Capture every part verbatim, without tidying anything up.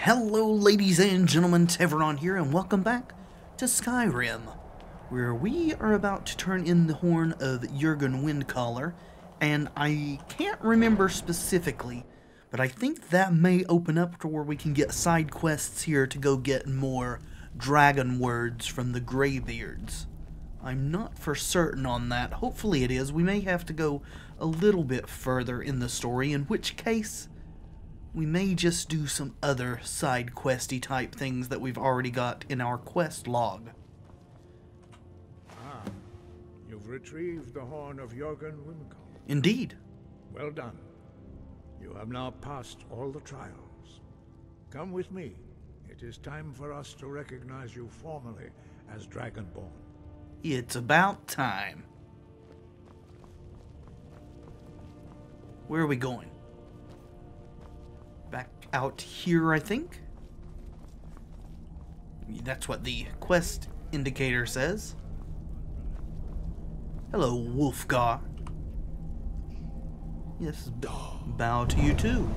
Hello ladies and gentlemen, Teveron here, and welcome back to Skyrim, where we are about to turn in the horn of Jurgen Windcaller, and I can't remember specifically, but I think that may open up to where we can get side quests here to go get more dragon words from the Greybeards. I'm not for certain on that. Hopefully it is. We may have to go a little bit further in the story, in which case we may just do some other side questy type things that we've already got in our quest log. Ah, you've retrieved the horn of Jurgen Windcaller. Indeed. Well done. You have now passed all the trials. Come with me. It is time for us to recognize you formally as Dragonborn. It's about time. Where are we going? Back out here, I think. That's what the quest indicator says. Hello, Wolfgar. Yes, bow to you too.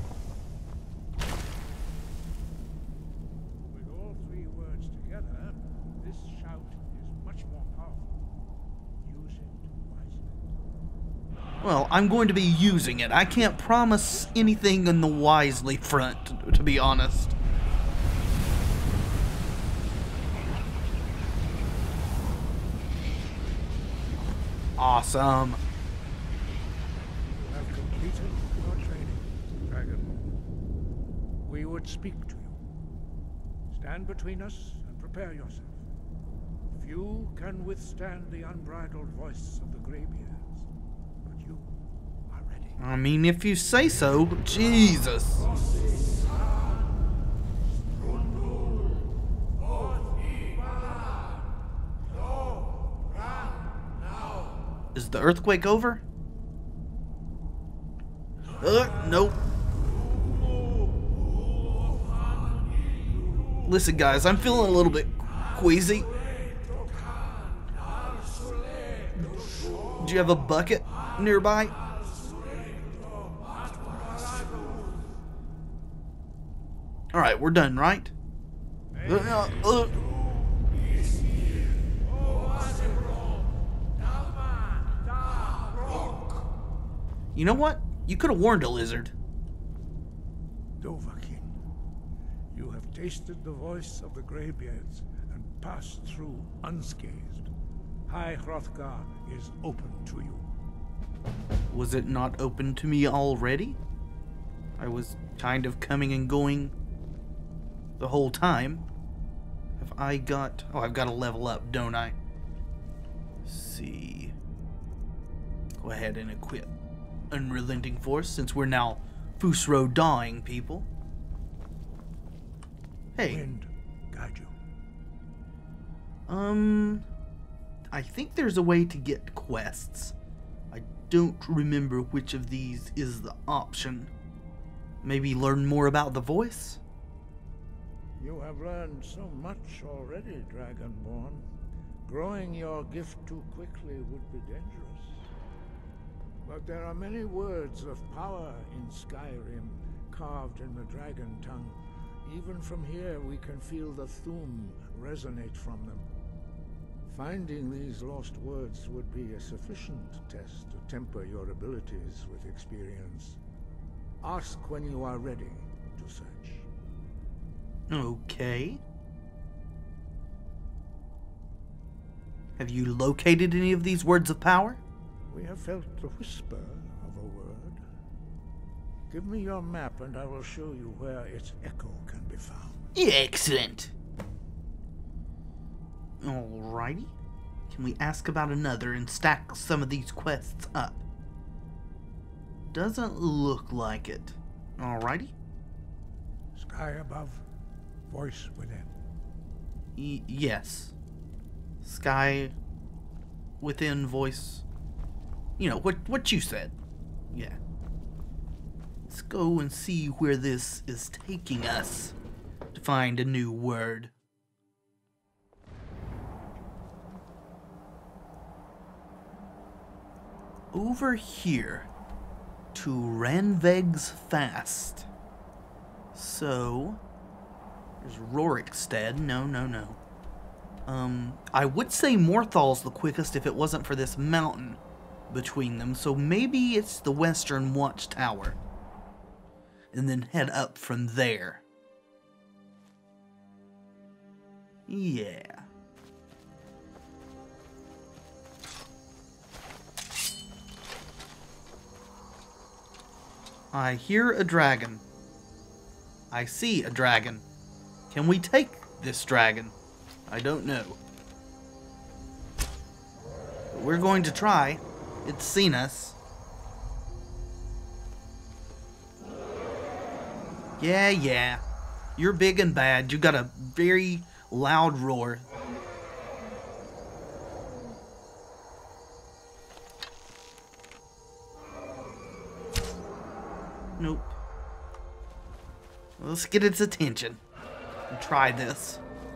With all three words together, this shout is much more powerful. Use it wisely. Well, I'm going to be using it. I can't promise anything in the wisely front, to be honest. Awesome. You have completed your training, Dragonborn. We would speak to you. Stand between us and prepare yourself. Few can withstand the unbridled voice of the Greybeards, but you are ready. I mean, if you say so. Jesus. Is the earthquake over? Uh, nope. Listen, guys, I'm feeling a little bit queasy. Do you have a bucket nearby? Alright, we're done, right? Uh, uh. You know what? You could have warned a lizard. Dovahkiin, you have tasted the voice of the Greybeards and passed through unscathed. High Hrothgar is open to you. Was it not open to me already? I was kind of coming and going the whole time. Have I got... Oh, I've got to level up, don't I? Let's see. Go ahead and equip Unrelenting Force, since we're now Fusro Dawing people. Hey. Wind guide you. Um... I think there's a way to get quests. I don't remember which of these is the option. Maybe learn more about the voice? You have learned so much already, Dragonborn. Growing your gift too quickly would be dangerous. But there are many words of power in Skyrim, carved in the dragon tongue. Even from here we can feel the Thu'um resonate from them. Finding these lost words would be a sufficient test to temper your abilities with experience. Ask when you are ready to search. Okay. Have you located any of these words of power? We have felt the whisper of a word. Give me your map and I will show you where its echo can be found. Excellent. Alrighty. Can we ask about another and stack some of these quests up? Doesn't look like it. Alrighty. Sky above, voice within. Y yes. Sky within, voice. You know, what, what you said. Yeah. Let's go and see where this is taking us to find a new word. Over here to Ranveg's Fast. So, There's Rorikstead. No, no, no. Um, I would say Morthal's the quickest if it wasn't for this mountain between them. So maybe it's the Western Watchtower. And then head up from there. Yeah. I hear a dragon. I see a dragon. Can we take this dragon? I don't know. But we're going to try. It's seen us. Yeah, yeah. You're big and bad. You got a very loud roar. Nope. Let's get its attention and try this.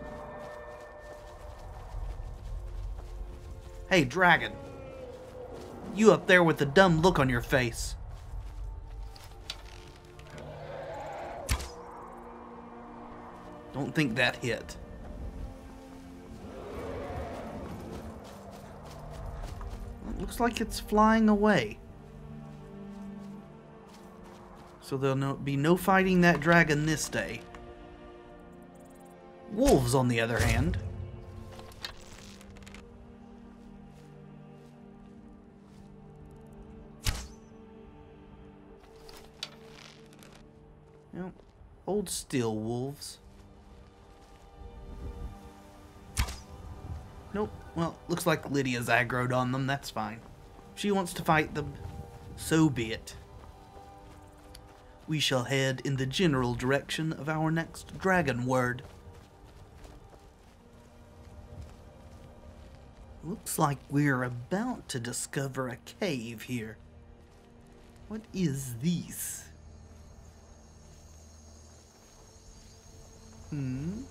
Hey, dragon. You up there with the dumb look on your face. Don't think that hit. It looks like it's flying away. So there'll no, be no fighting that dragon this day. Wolves, on the other hand. Well, hold still, wolves. Nope. Well, looks like Lydia's aggroed on them. That's fine. If she wants to fight them, so be it. We shall head in the general direction of our next dragon word. Looks like we're about to discover a cave here. What is this? Hmm?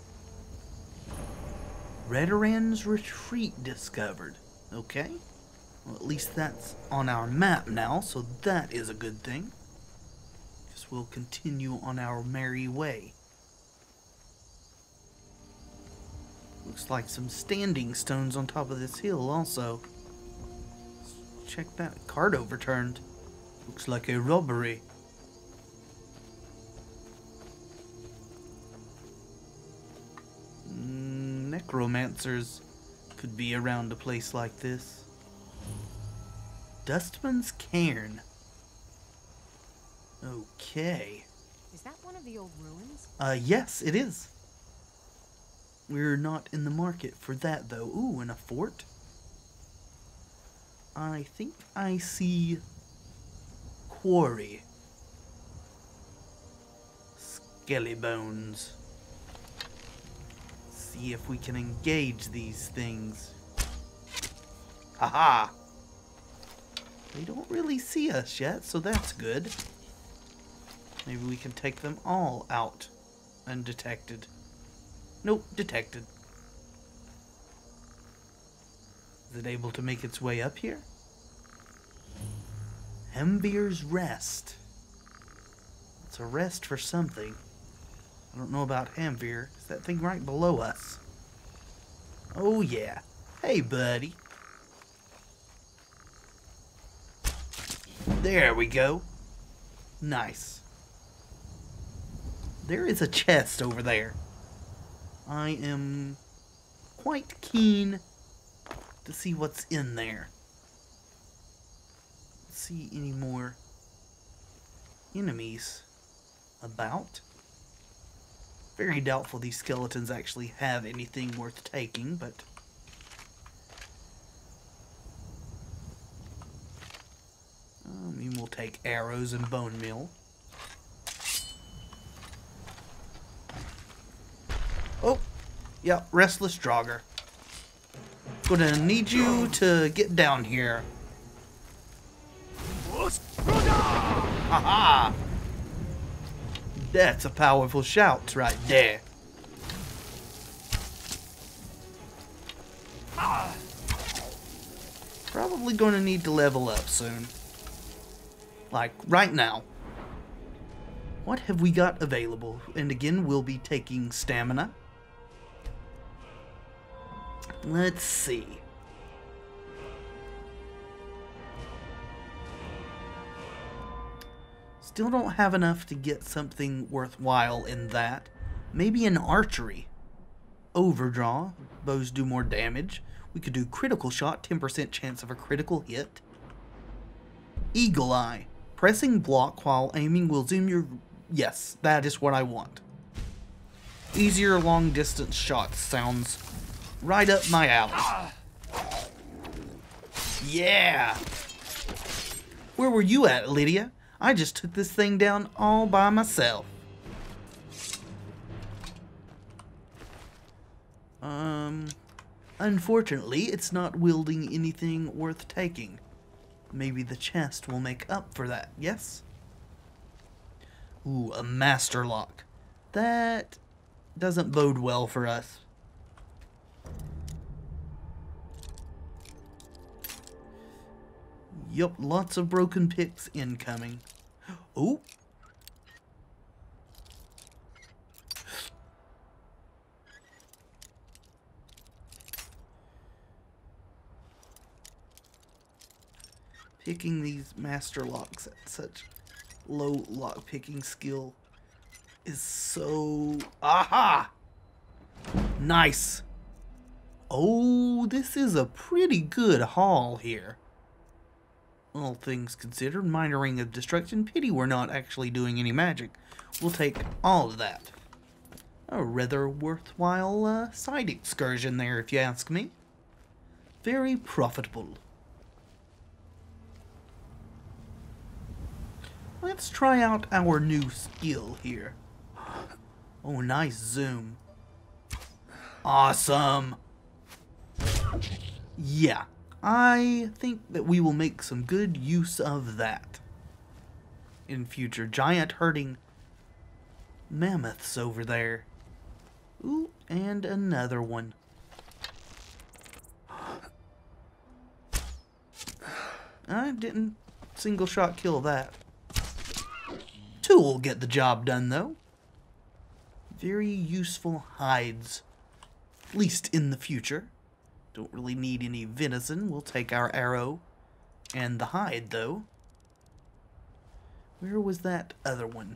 Redoran's Retreat discovered. Okay. Well, at least that's on our map now, so that is a good thing. Guess we'll continue on our merry way. Looks like some standing stones on top of this hill also. Let's check that. Card overturned. Looks like a robbery. Mm, necromancers could be around a place like this. Dustman's Cairn. Okay. Is that one of the old ruins? Uh, yes, it is. We're not in the market for that, though. Ooh, and a fort? I think I see quarry. Skelly bones. See if we can engage these things. Haha! They don't really see us yet, so that's good. Maybe we can take them all out undetected. Nope, detected. Is it able to make its way up here? Hembir's Rest. It's a rest for something. I don't know about Hembir. Is that thing right below us? Oh yeah. Hey, buddy. There we go. Nice. There is a chest over there. I am quite keen to see what's in there. Let's see any more enemies about. Very doubtful these skeletons actually have anything worth taking, but I mean, we'll take arrows and bone meal. Oh, yeah, Restless Draugr. Gonna need you to get down here. Haha! That's a powerful shout right there. Probably gonna need to level up soon. Like, right now. What have we got available? And again, we'll be taking stamina. Let's see. Still don't have enough to get something worthwhile in that. Maybe an archery. Overdraw. Bows do more damage. We could do critical shot, ten percent chance of a critical hit. Eagle Eye. Pressing block while aiming will zoom your... Yes, that is what I want. Easier long distance shots sounds right up my alley. Yeah! Where were you at, Lydia? I just took this thing down all by myself. Um, unfortunately, it's not wielding anything worth taking. Maybe the chest will make up for that, yes? Ooh, a master lock. That doesn't bode well for us. Yup, lots of broken picks incoming. Oh! Picking these master locks at such low lock picking skill is so... Aha! Nice! Oh, this is a pretty good haul here. All things considered, minor ring of destruction. Pity we're not actually doing any magic. We'll take all of that. A rather worthwhile uh, side excursion there, if you ask me. Very profitable. Let's try out our new skill here. Oh, nice zoom. Awesome. Yeah, I think that we will make some good use of that in future. Giant herding mammoths over there. Ooh, and another one. I didn't single shot kill that. Two will get the job done, though. Very useful hides. At least in the future. Don't really need any venison. We'll take our arrow and the hide, though. Where was that other one?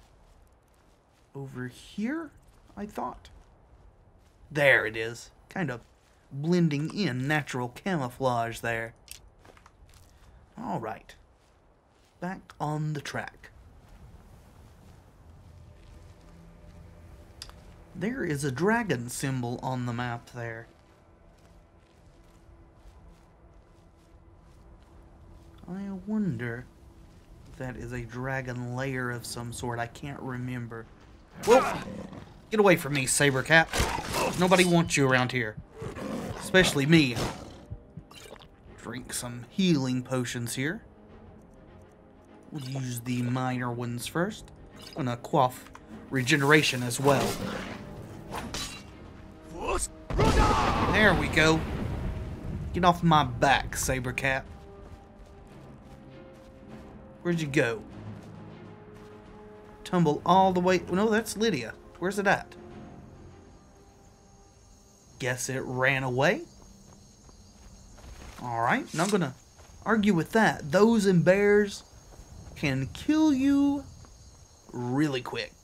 Over here, I thought. There it is. Kind of blending in, natural camouflage there. Alright. Back on the track. There is a dragon symbol on the map there. I wonder if that is a dragon lair of some sort. I can't remember. Whoa! Get away from me, Sabercat. Nobody wants you around here. Especially me. Drink some healing potions here. We'll use the minor ones first. I'm gonna quaff regeneration as well. There we go. Get off my back, Sabercat. Where'd you go? Tumble all the way... No, that's Lydia. Where's it at? Guess it ran away? Alright, not gonna argue with that. Those and bears can kill you really quick.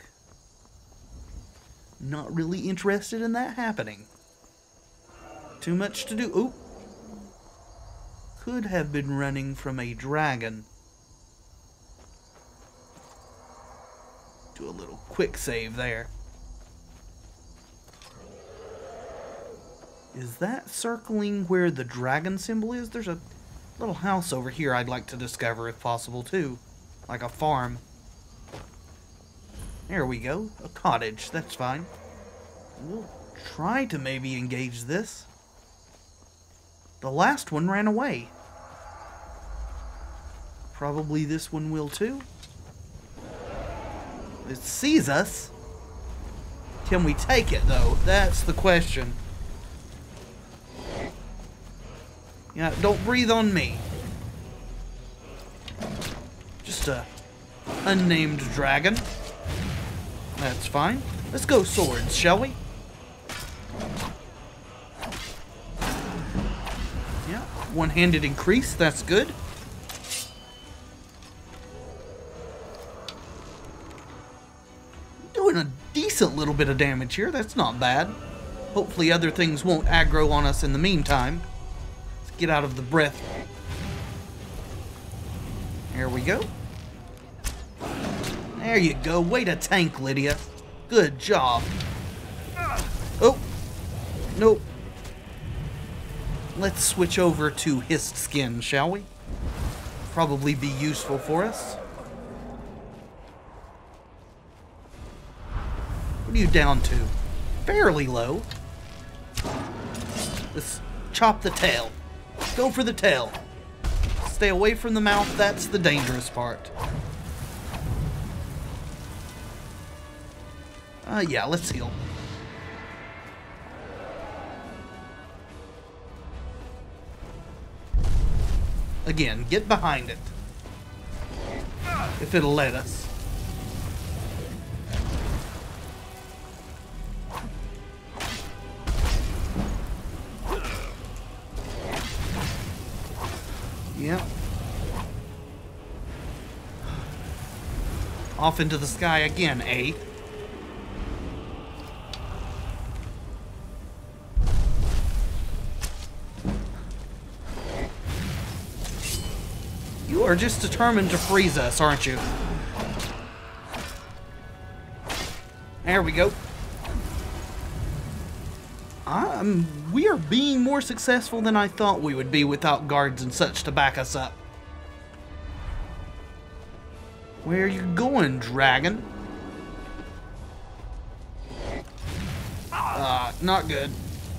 Not really interested in that happening. Too much to do. Oop. Could have been running from a dragon. Do a little quick save there. Is that circling where the dragon symbol is? There's a little house over here I'd like to discover if possible too. Like a farm. There we go. A cottage. That's fine. We'll try to maybe engage this. The last one ran away. Probably this one will too. It sees us. Can we take it though? That's the question. Yeah, don't breathe on me. Just a unnamed dragon. That's fine. Let's go swords, shall we? Yeah, one-handed increase, that's good. Doing a decent little bit of damage here, that's not bad. Hopefully other things won't aggro on us in the meantime. Let's get out of the breath. There we go. There you go. Way to tank, Lydia. Good job. Oh. Nope. Let's switch over to Hist Skin, shall we? Probably be useful for us. What are you down to? Fairly low. Let's chop the tail. Go for the tail. Stay away from the mouth. That's the dangerous part. Uh, yeah, let's heal. Again, get behind it. If it'll let us. Yep. Off into the sky again, eh? You are just determined to freeze us, aren't you? There we go. Um, we are being more successful than I thought we would be without guards and such to back us up. Where are you going, dragon? Uh, not good.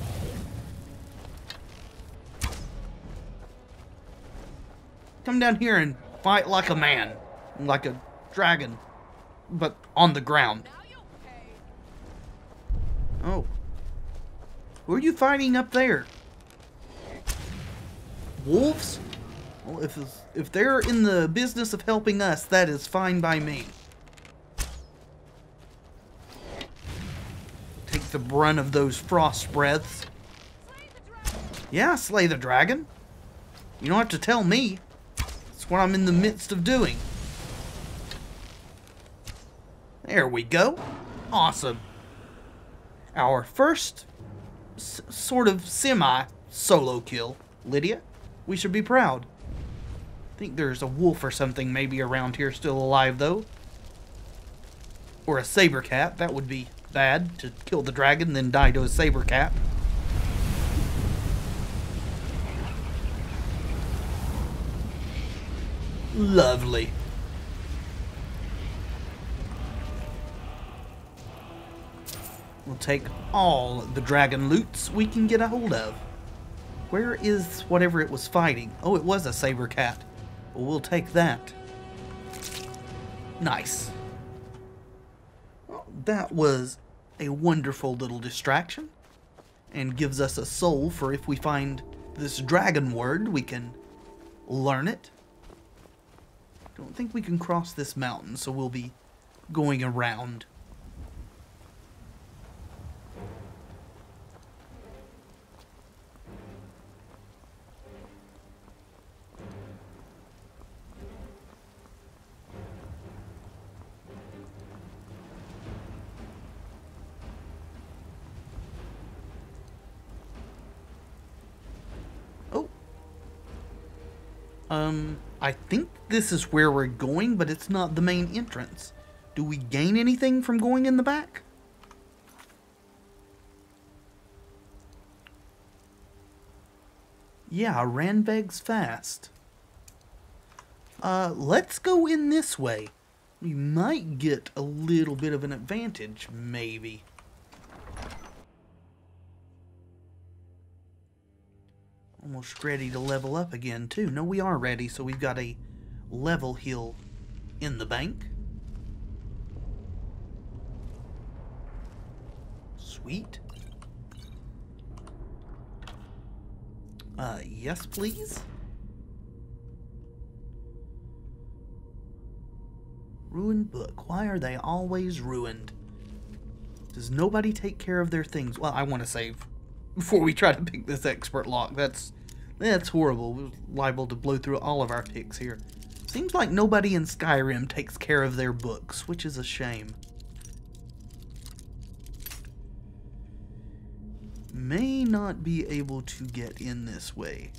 Come down here and fight like a man. Like a dragon. But on the ground. Oh. Who are you fighting up there? Wolves? Well, if, if they're in the business of helping us, that is fine by me. Take the brunt of those frost breaths. Yeah, slay the dragon. You don't have to tell me. That's what I'm in the midst of doing. There we go. Awesome. Our first s sort of semi-solo kill. Lydia, we should be proud. I think there's a wolf or something maybe around here still alive, though. Or a saber cat. That would be bad, to kill the dragon then die to a saber cat. Lovely. We'll take all the dragon loots we can get a hold of. Where is whatever it was fighting? Oh, it was a saber cat. Well, we'll take that. Nice. Well, that was a wonderful little distraction. And gives us a soul for if we find this dragon word, we can learn it. Don't think we can cross this mountain, so we'll be going around. Um, I think this is where we're going, but it's not the main entrance. Do we gain anything from going in the back? Yeah, Randveg's fast. Uh, let's go in this way. We might get a little bit of an advantage, maybe. Almost ready to level up again, too. No, we are ready, so we've got a level heal in the bank. Sweet. Uh, yes, please. Ruined book. Why are they always ruined? Does nobody take care of their things? Well, I want to save before we try to pick this expert lock. That's that's horrible. We're liable to blow through all of our picks here. Seems like nobody in Skyrim takes care of their books, which is a shame. May not be able to get in this way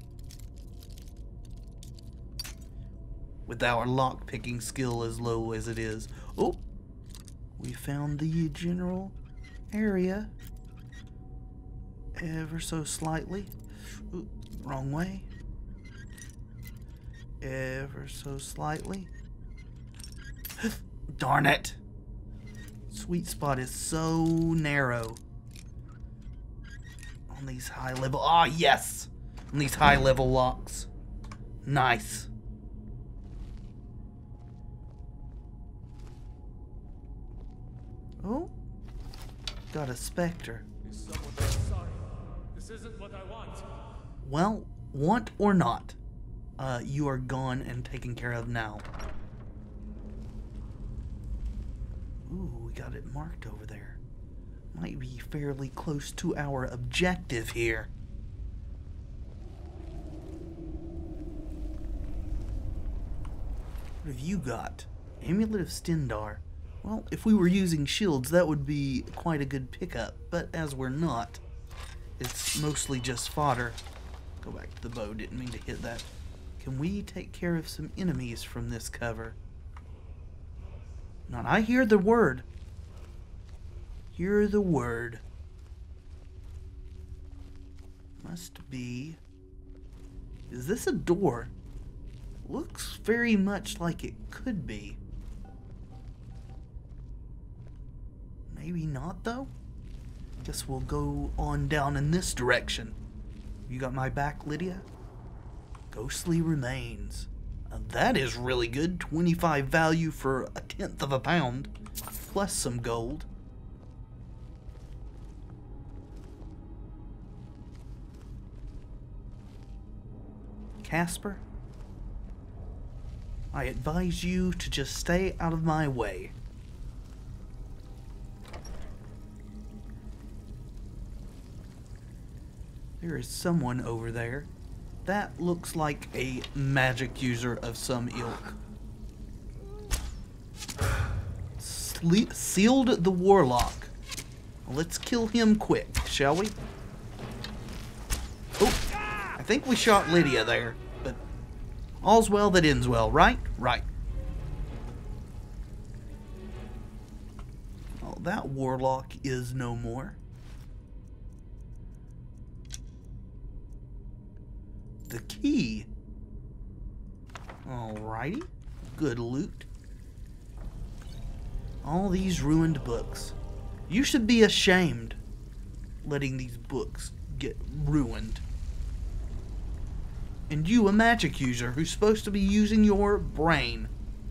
with our lock-picking skill as low as it is. Oh, we found the general area ever so slightly. Ooh, wrong way. Ever so slightly. Darn it! Sweet spot is so narrow on these high level. Ah, yes! On these high level locks. Nice. Oh, got a specter. Is someone there? Sorry. This isn't what I want. Well, want or not, uh, you are gone and taken care of now. Ooh, we got it marked over there. Might be fairly close to our objective here. What have you got? Amulet of Stendarr. Well, if we were using shields, that would be quite a good pickup, but as we're not, it's mostly just fodder. Go back to the bow, didn't mean to hit that. Can we take care of some enemies from this cover? Not, I hear the word. Hear the word. Must be... Is this a door? Looks very much like it could be. Maybe not, though. Guess we'll go on down in this direction. You got my back, Lydia? Ghostly remains. Now that is really good. twenty-five value for a tenth of a pound, plus some gold. Casper, I advise you to just stay out of my way. There is someone over there. That looks like a magic user of some ilk. Sle- sealed the warlock. Let's kill him quick, shall we? Oh, I think we shot Lydia there, but all's well that ends well, right? Right. Oh, that warlock is no more. The key. Alrighty. Good loot. All these ruined books. You should be ashamed letting these books get ruined. And you, a magic user who's supposed to be using your brain.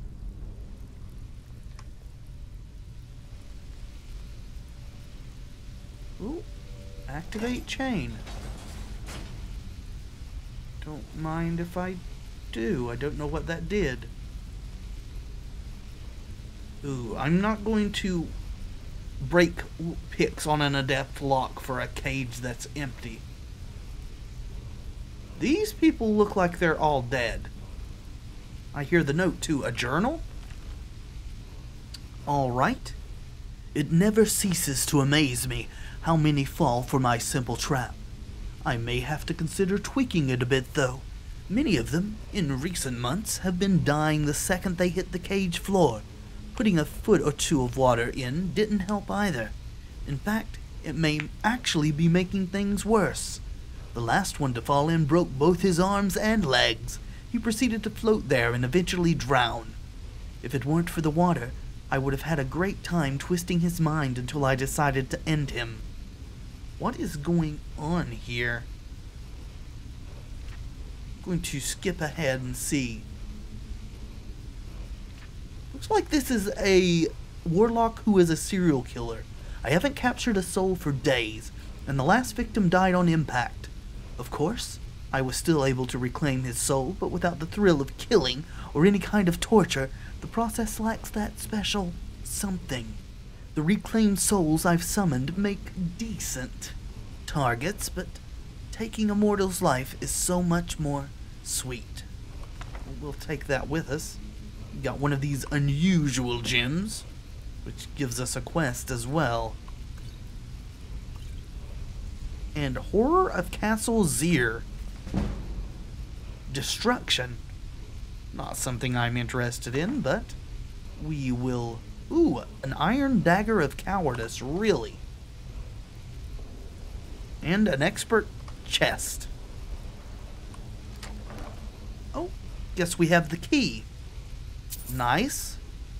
Ooh. Activate chain. Don't mind if I do. I don't know what that did. Ooh, I'm not going to break picks on an adept lock for a cage that's empty. These people look like they're all dead. I hear the note too. A journal? Alright. It never ceases to amaze me how many fall for my simple trap. I may have to consider tweaking it a bit, though. Many of them, in recent months, have been dying the second they hit the cage floor. Putting a foot or two of water in didn't help either. In fact, it may actually be making things worse. The last one to fall in broke both his arms and legs. He proceeded to float there and eventually drown. If it weren't for the water, I would have had a great time twisting his mind until I decided to end him. What is going on here? I'm going to skip ahead and see. Looks like this is a warlock who is a serial killer. I haven't captured a soul for days, and the last victim died on impact. Of course, I was still able to reclaim his soul, but without the thrill of killing or any kind of torture, the process lacks that special something. The reclaimed souls I've summoned make decent targets, but taking a mortal's life is so much more sweet. We'll take that with us. We got one of these unusual gems, which gives us a quest as well. And Horror of Castle Zir. Destruction. Not something I'm interested in, but we will... Ooh, an Iron Dagger of Cowardice, really. And an Expert Chest. Oh, guess we have the key. Nice.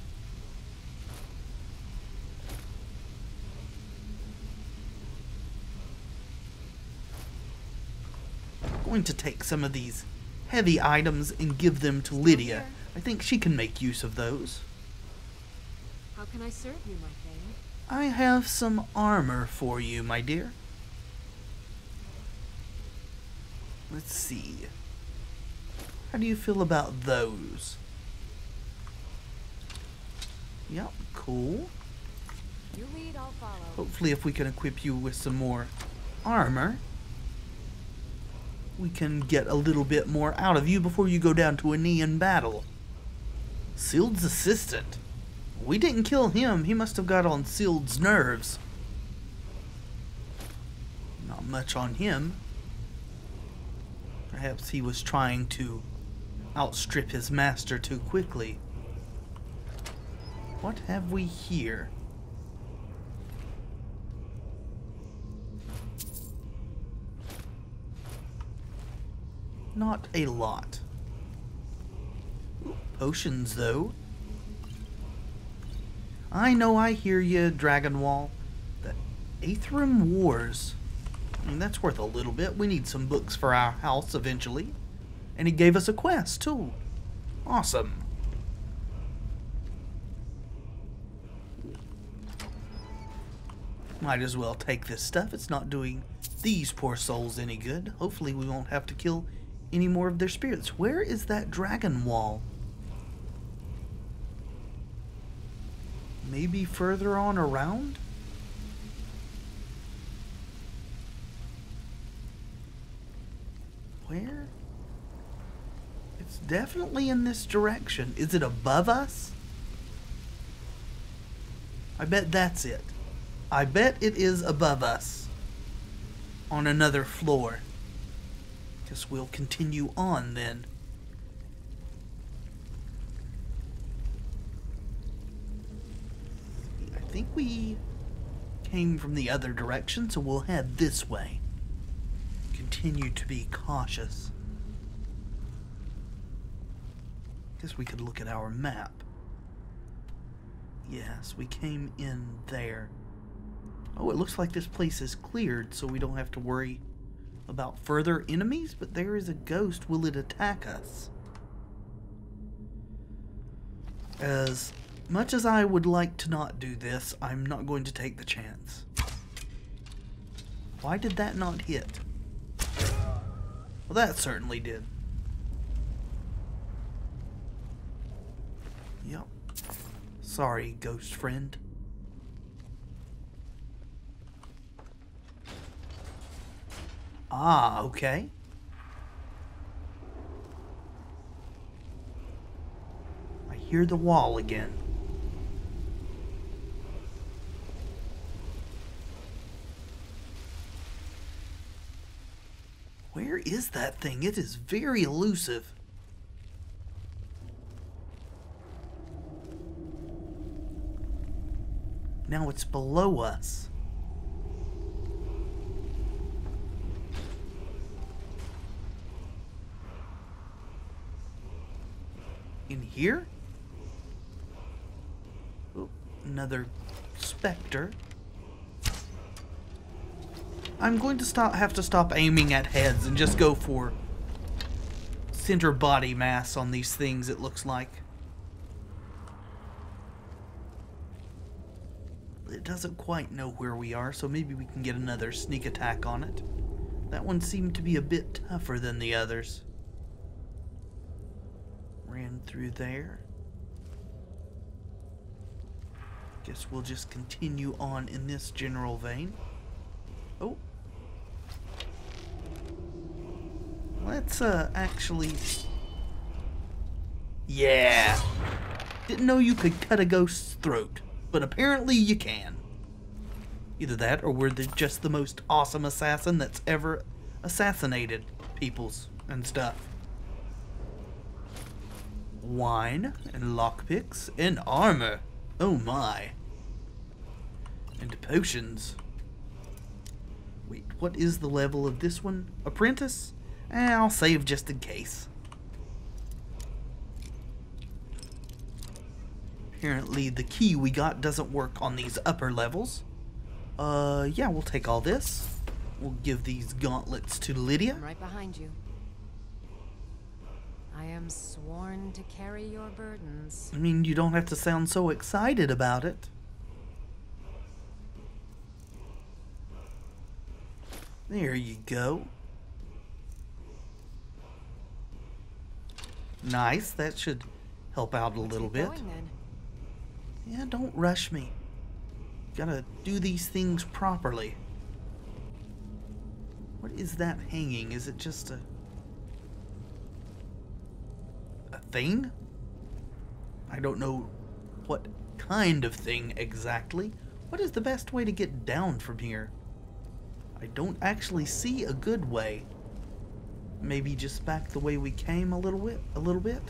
Going to take some of these heavy items and give them to Lydia. I think she can make use of those. How can I serve you, my Thane? I have some armor for you, my dear. Let's see. How do you feel about those? Yep, cool. You lead, I'll follow. Hopefully if we can equip you with some more armor, we can get a little bit more out of you before you go down to a knee in battle. Sild's assistant. We didn't kill him. He must have got on Sild's nerves. Not much on him. Perhaps he was trying to outstrip his master too quickly. What have we here? Not a lot. Ooh, potions, though. I know, I hear you, Dragonwall. The Aethrim Wars. I mean, that's worth a little bit. We need some books for our house eventually. And he gave us a quest, too. Awesome. Might as well take this stuff. It's not doing these poor souls any good. Hopefully we won't have to kill any more of their spirits. Where is that dragon wall? Maybe further on around? Where? It's definitely in this direction. Is it above us? I bet that's it. I bet it is above us. On another floor. Guess we'll continue on then. I think we came from the other direction, so we'll head this way. Continue to be cautious. Guess we could look at our map. Yes, we came in there. Oh, it looks like this place is cleared, so we don't have to worry about further enemies, but there is a ghost. Will it attack us? As much as I would like to not do this, I'm not going to take the chance. Why did that not hit? Well, that certainly did. Yep. Sorry, ghost friend. Ah, okay. I hear the wall again. Where is that thing? It is very elusive. Now it's below us. In here? Oh, another specter. I'm going to stop. Have to stop aiming at heads and just go for center body mass on these things, it looks like. It doesn't quite know where we are, so maybe we can get another sneak attack on it. That one seemed to be a bit tougher than the others. Ran through there. Guess we'll just continue on in this general vein. Oh. Let's uh actually... Yeah! Didn't know you could cut a ghost's throat, but apparently you can. Either that, or we're the, just the most awesome assassin that's ever assassinated peoples and stuff. Wine, and lockpicks, and armor. Oh my. And potions. Wait, what is the level of this one? Apprentice? Eh, I'll save just in case. Apparently the key we got doesn't work on these upper levels. Uh, yeah, we'll take all this. We'll give these gauntlets to Lydia. I'm right behind you. I am sworn to carry your burdens. I mean, you don't have to sound so excited about it. There you go. Nice, that should help out a little bit. Going, then. Yeah, don't rush me. Gotta do these things properly. What is that hanging? Is it just a... a thing? I don't know what kind of thing exactly. What is the best way to get down from here? I don't actually see a good way. Maybe just back the way we came a little bit, a little bit.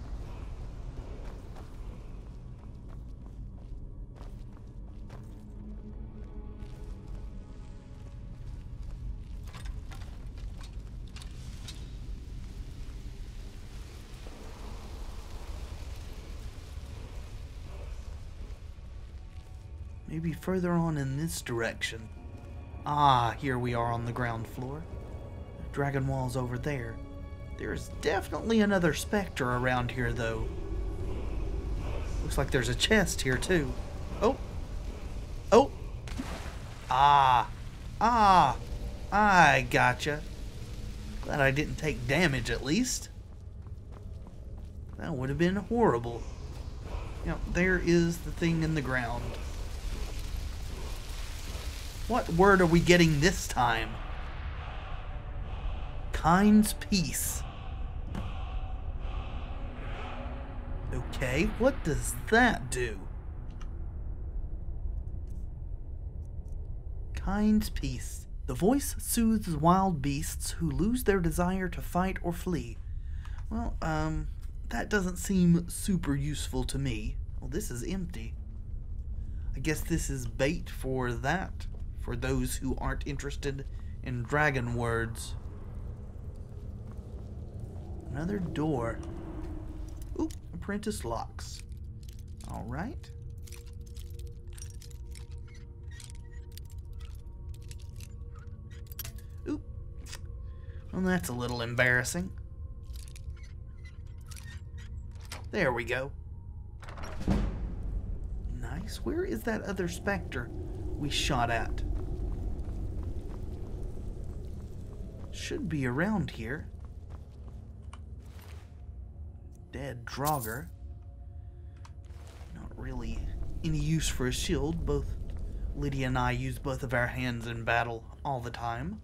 Maybe further on in this direction. Ah, here we are on the ground floor. Dragon Wall's over there. There's definitely another Spectre around here, though. Looks like there's a chest here, too. Oh. Oh. Ah. Ah. I gotcha. Glad I didn't take damage, at least. That would have been horrible. Now, there is the thing in the ground. What word are we getting this time? Kyne's Peace. Okay, what does that do? Kyne's Peace. The voice soothes wild beasts who lose their desire to fight or flee. Well, um, that doesn't seem super useful to me. Well, this is empty. I guess this is bait for that. For those who aren't interested in dragon words. Another door. Oop, apprentice locks. Alright. Oop. Well, that's a little embarrassing. There we go. Nice. Where is that other Spectre we shot at? Should be around here. Dead Draugr. Not really any use for a shield. Both Lydia and I use both of our hands in battle all the time.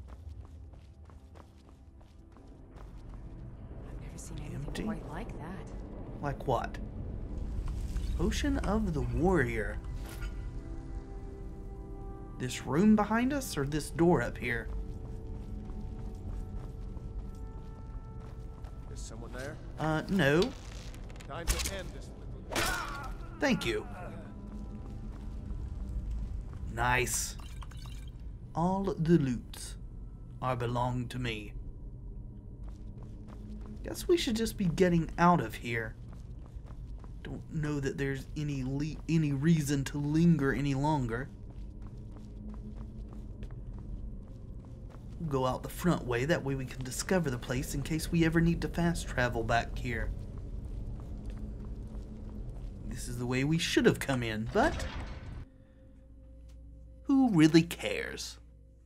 I've never seen anything Empty. quite like that. Like what? Potion of the Warrior. This room behind us or this door up here? Is someone there? Uh, no. Time to end this little... Thank you. Nice. All the loots are belong to me. Guess we should just be getting out of here. Don't know that there's any le any reason to linger any longer. We'll go out the front way, that way we can discover the place in case we ever need to fast travel back here. This is the way we should have come in, but who really cares?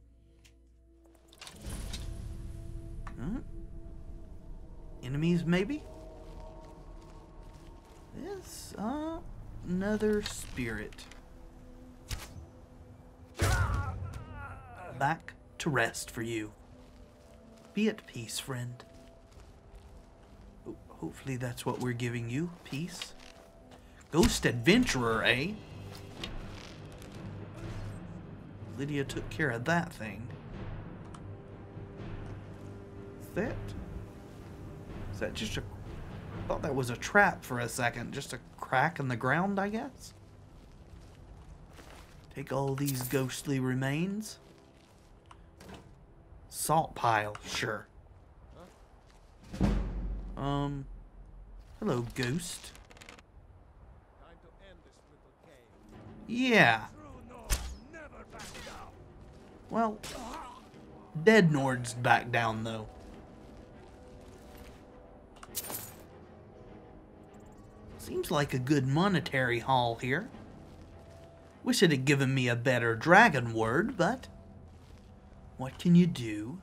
Huh? Enemies, maybe? This, uh, another spirit. back to rest for you. Be at peace, friend. Ho- Hopefully that's what we're giving you. Peace. Ghost adventurer, eh? Lydia took care of that thing. Is that... Is that just a... I thought that was a trap for a second. Just a crack in the ground, I guess? Take all these ghostly remains. Salt pile, sure. Um... Hello, ghost. Time to end this little game. Yeah. Well, Dead Nord's back down, though. Seems like a good monetary haul here. Wish it had given me a better dragon word, but what can you do?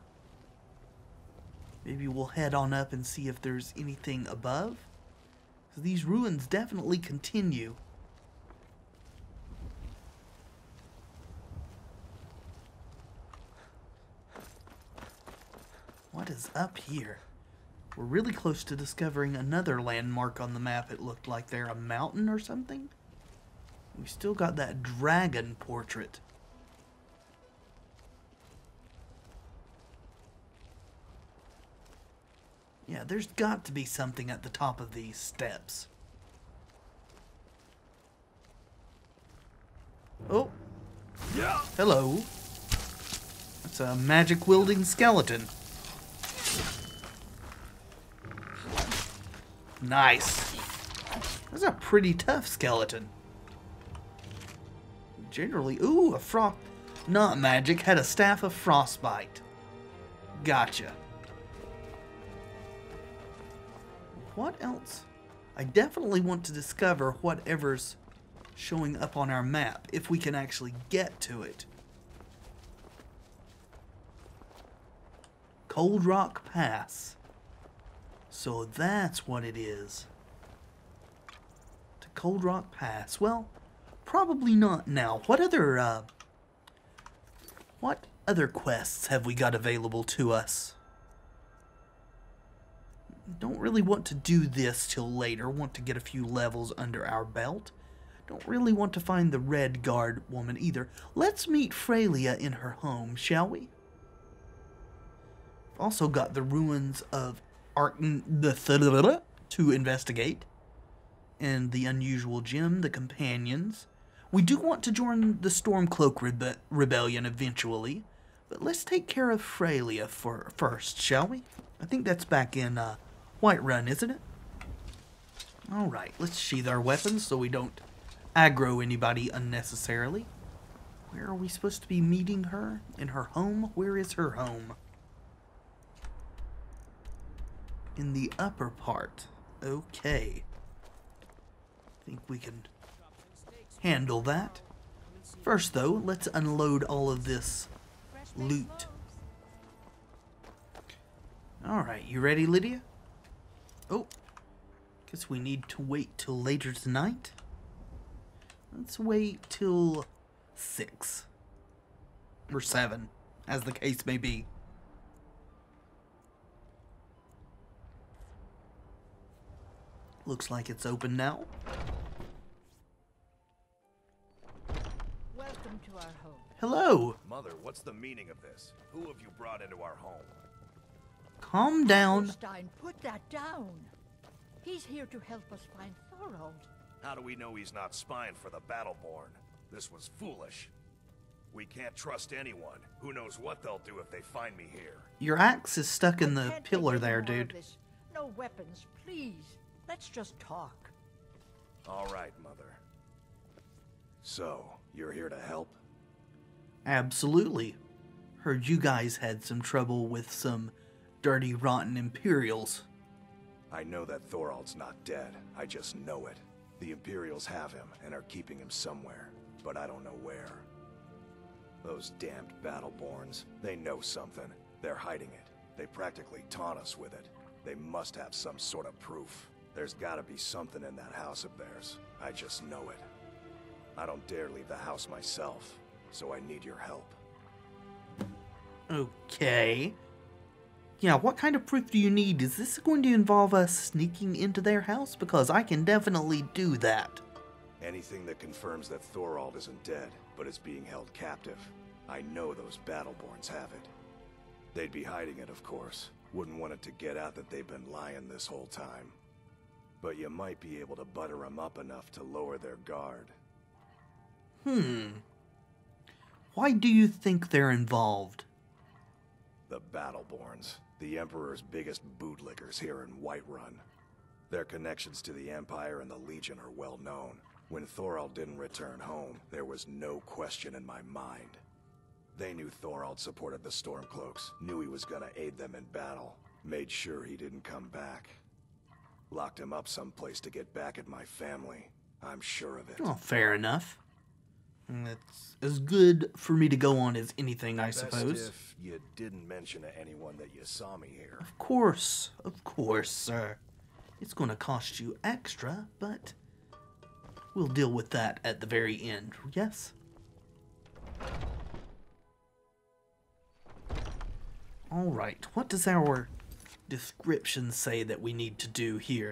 Maybe we'll head on up and see if there's anything above. 'Cause these ruins definitely continue. What is up here? We're really close to discovering another landmark on the map. It looked like there, a mountain or something. We still got that dragon portrait. Yeah, there's got to be something at the top of these steps. Oh. Yeah. Hello. That's a magic wielding skeleton. Nice. That's a pretty tough skeleton. Generally, ooh, a frost, not magic, had a staff of frostbite. Gotcha. What else? I definitely want to discover whatever's showing up on our map, if we can actually get to it. Cold Rock Pass. So that's what it is. To Cold Rock Pass. Well, probably not now. What other, uh... What other quests have we got available to us? Don't really want to do this till later. Want to get a few levels under our belt. Don't really want to find the Red Guard woman either. Let's meet Freya in her home, shall we? Also got the ruins of Arton the Th to investigate. And the unusual gem, the companions. We do want to join the Stormcloak Rebe Rebellion eventually. But let's take care of Freya for first, shall we? I think that's back in uh, Whiterun, isn't it? Alright, let's sheath our weapons so we don't aggro anybody unnecessarily. Where are we supposed to be meeting her? In her home? Where is her home? In the upper part. Okay. Think we can handle that. First though, let's unload all of this loot. Alright, you ready, Lydia? Oh, guess we need to wait till later tonight. Let's wait till six. Or seven, as the case may be. Looks like it's open now. Welcome to our home. Hello. Mother, what's the meaning of this? Who have you brought into our home? Calm down. Stein, put that down. He's here to help us find Thorold. How do we know he's not spying for the Battleborn? This was foolish. We can't trust anyone. Who knows what they'll do if they find me here. Your axe is stuck in I the can't take pillar any there, more of dude. this. No weapons, please. Let's just talk. All right, Mother. So, you're here to help? Absolutely. Heard you guys had some trouble with some dirty, rotten Imperials. I know that Thorold's not dead. I just know it. The Imperials have him and are keeping him somewhere, but I don't know where. Those damned Battleborns, they know something. They're hiding it. They practically taunt us with it. They must have some sort of proof. There's gotta be something in that house of theirs. I just know it. I don't dare leave the house myself, so I need your help. Okay. Yeah, what kind of proof do you need? Is this going to involve us sneaking into their house? Because I can definitely do that. Anything that confirms that Thorald isn't dead, but is being held captive. I know those Battleborns have it. They'd be hiding it, of course. Wouldn't want it to get out that they've been lying this whole time. But you might be able to butter them up enough to lower their guard. Hmm. Why do you think they're involved? The Battleborns, the Emperor's biggest bootlickers here in Whiterun. Their connections to the Empire and the Legion are well known. When Thorald didn't return home, there was no question in my mind. They knew Thorald supported the Stormcloaks, knew he was gonna aid them in battle, made sure he didn't come back. Locked him up someplace to get back at my family. I'm sure of it. Well, fair enough. That's as good for me to go on as anything, I Best suppose. if you didn't mention to anyone that you saw me here. Of course, of course, sir. It's going to cost you extra, but we'll deal with that at the very end, yes? Alright, what does our description say that we need to do here?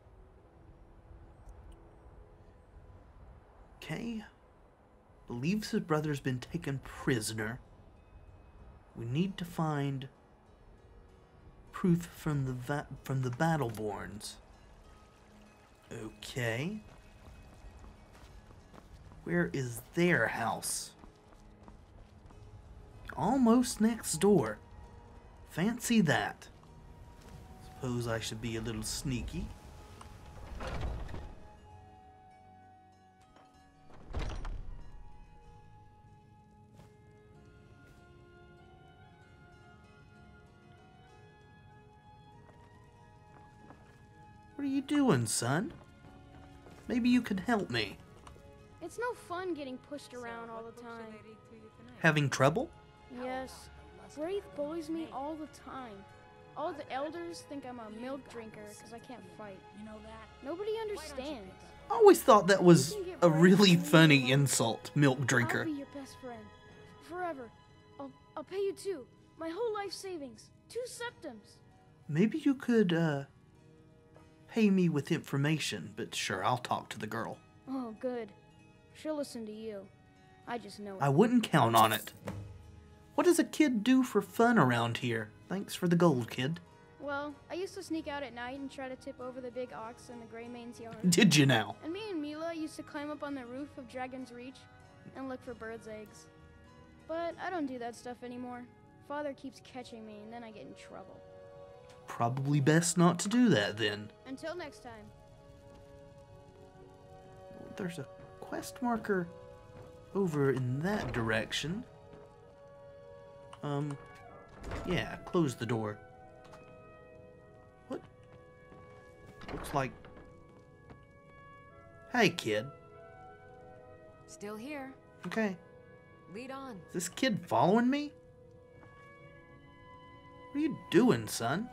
Okay. Believes his brother's been taken prisoner. We need to find proof from the va from the Battleborns. Okay. Where is their house? Almost next door. Fancy that. Suppose I should be a little sneaky. What are you doing, son? Maybe you could help me. It's no fun getting pushed around all the time. Having trouble? Yes. Wraith bullies me all the time. All the elders think I'm a milk drinker because I can't fight. You know that? Nobody understands. I always thought that was You can get a right really on funny me. insult, milk I'll drinker. be your best friend. Forever. I'll, I'll pay you too. My whole life savings. Two septums. Maybe you could, uh, pay me with information, but sure, I'll talk to the girl. Oh, good. She'll listen to you. I just know it. I wouldn't count on it. What does a kid do for fun around here? Thanks for the gold, kid. Well, I used to sneak out at night and try to tip over the big ox in the Greymane's yard. Did you now? And me and Mila used to climb up on the roof of Dragon's Reach and look for birds' eggs. But I don't do that stuff anymore. Father keeps catching me and then I get in trouble. Probably best not to do that then. Until next time. There's a quest marker over in that direction. Um, yeah, close the door. What? Looks like... Hey, kid. Still here. Okay. Lead on. Is this kid following me? What are you doing, son?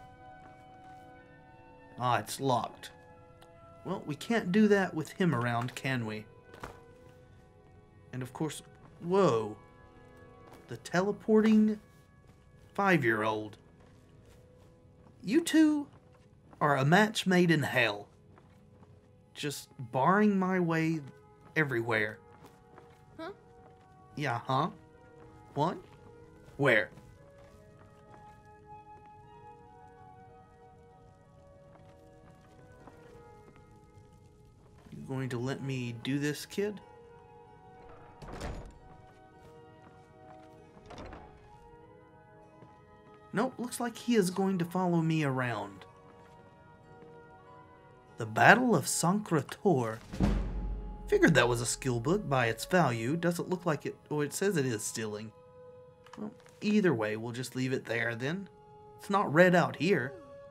Ah, it's locked. Well, we can't do that with him around, can we? And of course, whoa. The teleporting five-year-old. You two are a match made in hell. Just barring my way everywhere. Huh? Yeah, huh? What? Where? You going to let me do this, kid? Nope, looks like he is going to follow me around. The Battle of Sancre-Tor. Figured that was a skill book by its value. Doesn't look like it, or it says it is stealing. Well, either way, we'll just leave it there then. It's not read out here.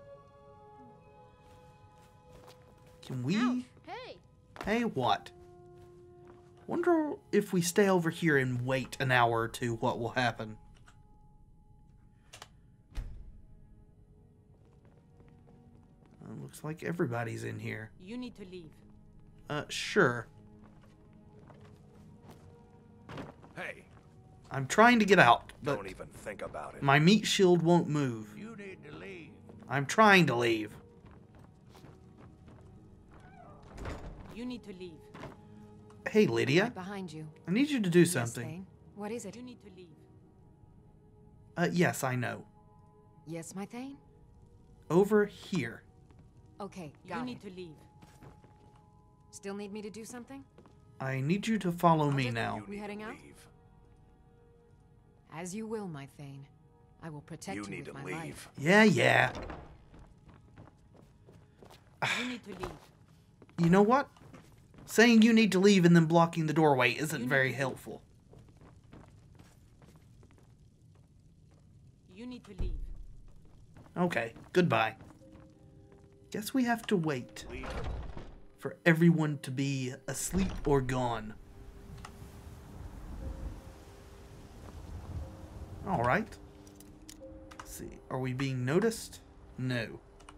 Can we... Ouch. Hey! Hey, what? Wonder if we stay over here and wait an hour or two, what will happen. Uh, looks like everybody's in here. You need to leave. Uh, sure. Hey, I'm trying to get out, but Don't even think about it. my meat shield won't move. You need to leave. I'm trying to leave. You need to leave. Hey, Lydia. Right behind you. I need you to do Yes, something. Thane. What is it? You need to leave. Uh, yes, I know. Yes, my Thane? Over here. Okay, got You need it. to leave. Still need me to do something? I need you to follow me just- now. You We need heading to out? leave. As you will, my Thane. I will protect you, You need with to my leave. life. Yeah, yeah. You need to leave. You know what? Saying you need to leave and then blocking the doorway isn't You need very to leave. helpful. You need to leave. Okay, goodbye. Guess we have to wait Leave. for everyone to be asleep or gone. Alright. Let's see. Are we being noticed? No.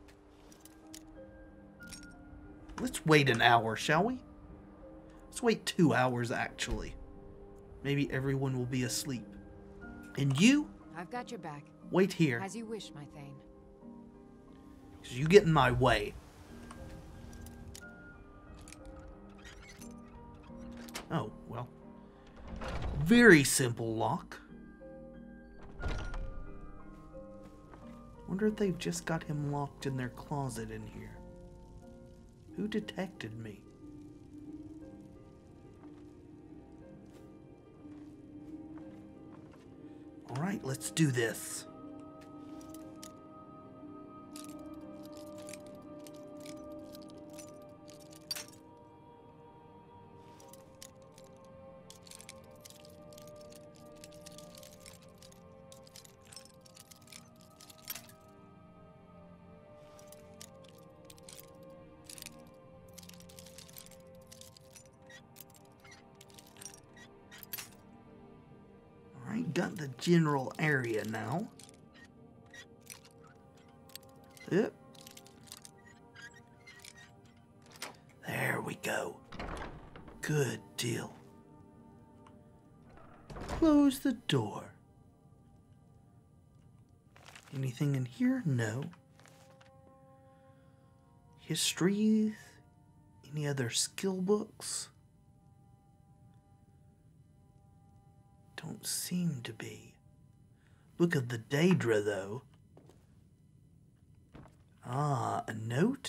Let's wait an hour, shall we? Let's wait two hours, actually. Maybe everyone will be asleep. And you, I've got your back. wait here, As you wish, my Thane. because you get in my way. Oh, well. Very simple lock. Wonder if they've just got him locked in their closet in here. Who detected me? Alright, let's do this. Alright, got the general area now. Yep. There we go. Good deal. Close the door. Anything in here? No. Histories? Any other skill books? Don't seem to be. Book of the Daedra, though. Ah, a note?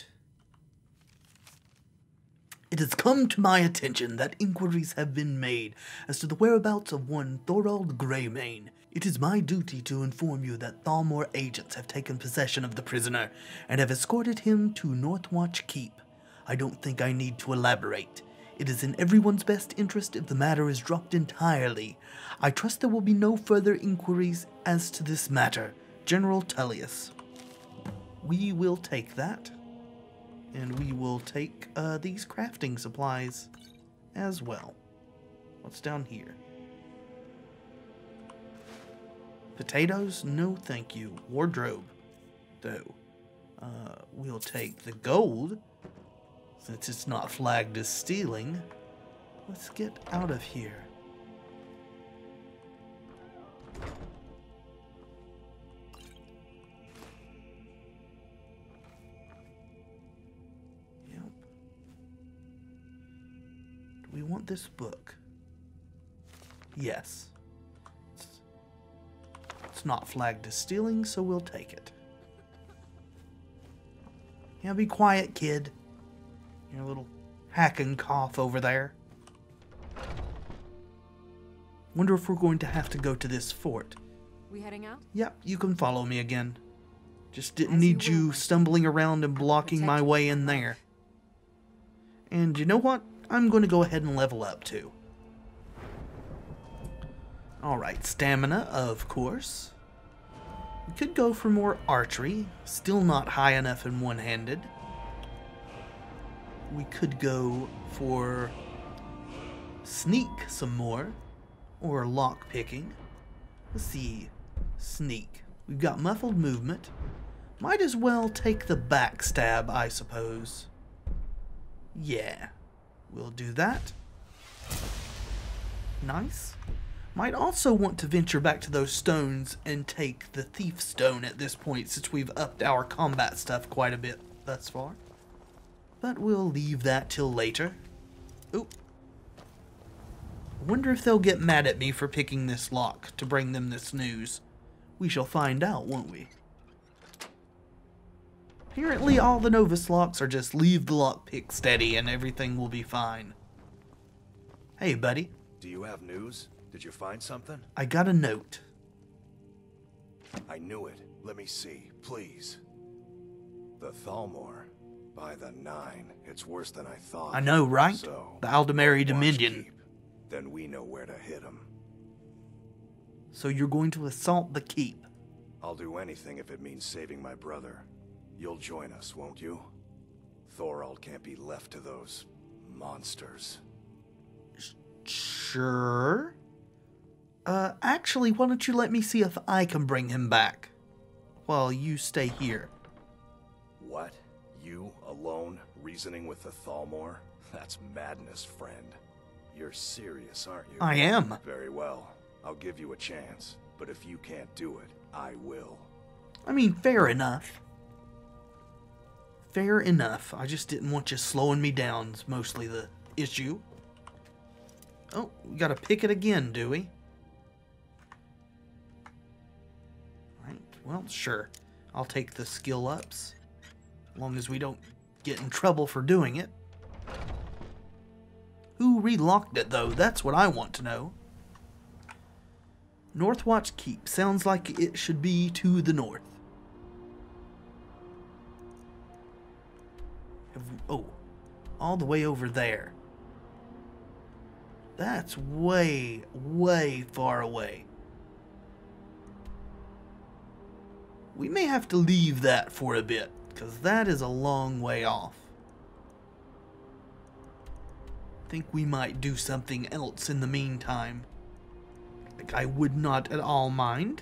It has come to my attention that inquiries have been made as to the whereabouts of one Thorald Greymane. It is my duty to inform you that Thalmor agents have taken possession of the prisoner and have escorted him to Northwatch Keep. I don't think I need to elaborate. It is in everyone's best interest if the matter is dropped entirely. I trust there will be no further inquiries as to this matter. General Tullius. We will take that. And we will take uh, these crafting supplies as well. What's down here? Potatoes? No, thank you. Wardrobe, though. Uh, we'll take the gold, since it's not flagged as stealing. Let's get out of here. Yep. Do we want this book? Yes. It's, it's not flagged as stealing, so we'll take it. Yeah, be quiet, kid. Your little hack and cough over there. Wonder if we're going to have to go to this fort. We heading out? Yep, you can follow me again. Just didn't As you need will, you my stumbling around and blocking Protect my you way with in my there. life. And you know what? I'm going to go ahead and level up too. Alright, stamina, of course. We could go for more archery. Still not high enough in one-handed. We could go for sneak some more. Or lock picking. Let's see. Sneak. We've got muffled movement. Might as well take the backstab, I suppose. Yeah. We'll do that. Nice. Might also want to venture back to those stones and take the Thief Stone at this point, since we've upped our combat stuff quite a bit thus far. But we'll leave that till later. Oop. Wonder if they'll get mad at me for picking this lock to bring them this news. We shall find out, won't we? Apparently all the Novus locks are just leave the lockpick steady and everything will be fine. Hey, buddy. Do you have news? Did you find something? I got a note. I knew it. Let me see, please. The Thalmor. By the nine. It's worse than I thought. I know, right? So, the Aldemary Watch Dominion. Keep. Then we know where to hit him. So you're going to assault the keep? I'll do anything if it means saving my brother. You'll join us, won't you? Thorald can't be left to those monsters. Sure. Uh, actually, why don't you let me see if I can bring him back while you stay here? What? You, alone, reasoning with the Thalmor? That's madness, friend. You're serious, aren't you? I am. Very well. I'll give you a chance. But if you can't do it, I will. I mean, fair enough. Fair enough. I just didn't want you slowing me down, is mostly the issue. Oh, we gotta pick it again, do we? Right, well, sure. I'll take the skill ups. As long as we don't get in trouble for doing it. Who relocked it, though? That's what I want to know. Northwatch Keep. Sounds like it should be to the north. Have, oh, all the way over there. That's way, way far away. We may have to leave that for a bit, because that is a long way off. Think we might do something else in the meantime. Like, I would not at all mind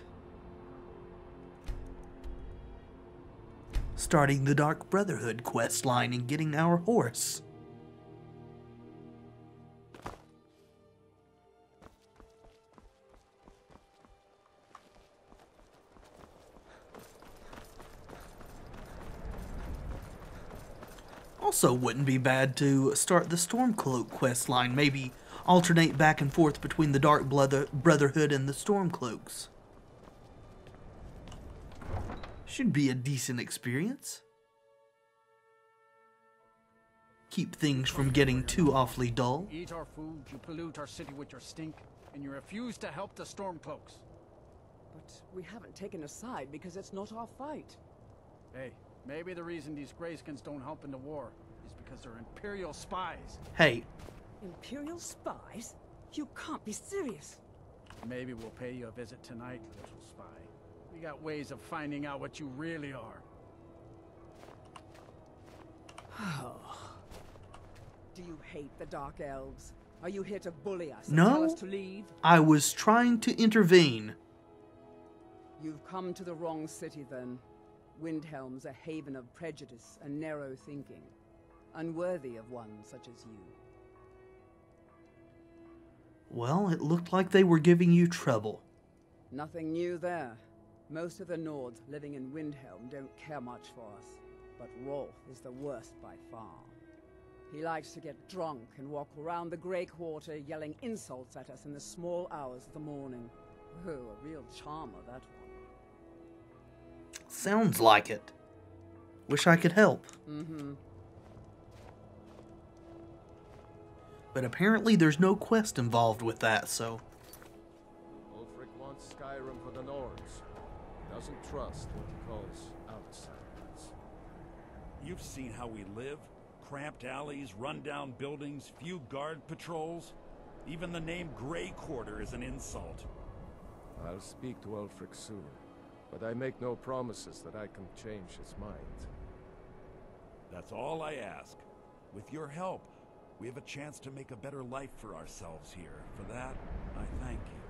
starting the Dark Brotherhood quest line and getting our horse. Also wouldn't be bad to start the Stormcloak quest line, maybe alternate back and forth between the Dark Brotherhood and the Stormcloaks. Should be a decent experience. Keep things from getting too awfully dull. You eat our food, you pollute our city with your stink, and you refuse to help the Stormcloaks. But we haven't taken a side because it's not our fight. Hey, maybe the reason these Greyskins don't help in the war is because they're Imperial spies. Hey. Imperial spies? You can't be serious. Maybe we'll pay you a visit tonight, little spy. We got ways of finding out what you really are. Do you hate the Dark Elves? Are you here to bully us and no, tell us to leave? I was trying to intervene. You've come to the wrong city then. Windhelm's a haven of prejudice and narrow thinking, unworthy of one such as you. Well, it looked like they were giving you trouble. Nothing new there. Most of the Nords living in Windhelm don't care much for us, but Rolf is the worst by far. He likes to get drunk and walk around the Grey Quarter yelling insults at us in the small hours of the morning. Oh, a real charmer, that one. Sounds like it. Wish I could help. Mm-hmm. But apparently there's no quest involved with that, so... Ulfric wants Skyrim for the Nords. He doesn't trust what he calls outsiders. You've seen how we live. Cramped alleys, run-down buildings, few guard patrols. Even the name Grey Quarter is an insult. I'll speak to Ulfric soon, but I make no promises that I can change his mind. That's all I ask. With your help, we have a chance to make a better life for ourselves here. For that, I thank you.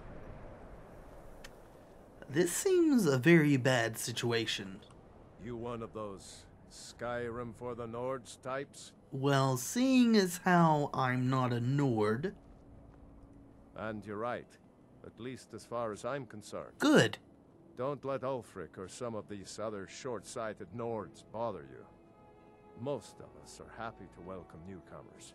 This seems a very bad situation. You one of those Skyrim for the Nords types? Well, seeing as how I'm not a Nord... And you're right. At least as far as I'm concerned. Good. Don't let Ulfric or some of these other short-sighted Nords bother you. Most of us are happy to welcome newcomers.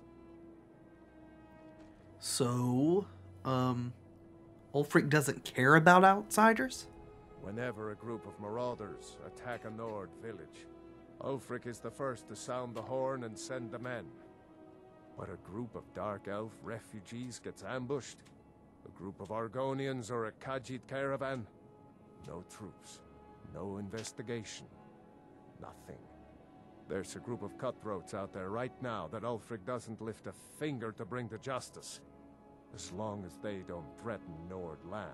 So, um, Ulfric doesn't care about outsiders? Whenever a group of marauders attack a Nord village, Ulfric is the first to sound the horn and send the men. But a group of Dark Elf refugees gets ambushed, a group of Argonians or a Khajiit caravan, no troops, no investigation, nothing. There's a group of cutthroats out there right now that Ulfric doesn't lift a finger to bring to justice, as long as they don't threaten Nord land.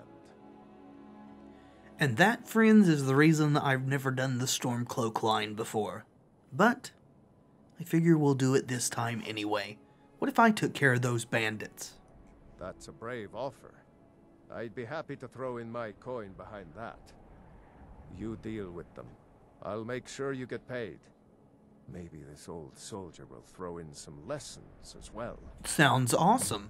And that, friends, is the reason that I've never done the Stormcloak line before. But I figure we'll do it this time anyway. What if I took care of those bandits? That's a brave offer. I'd be happy to throw in my coin behind that. You deal with them. I'll make sure you get paid. Maybe this old soldier will throw in some lessons as well. Sounds awesome.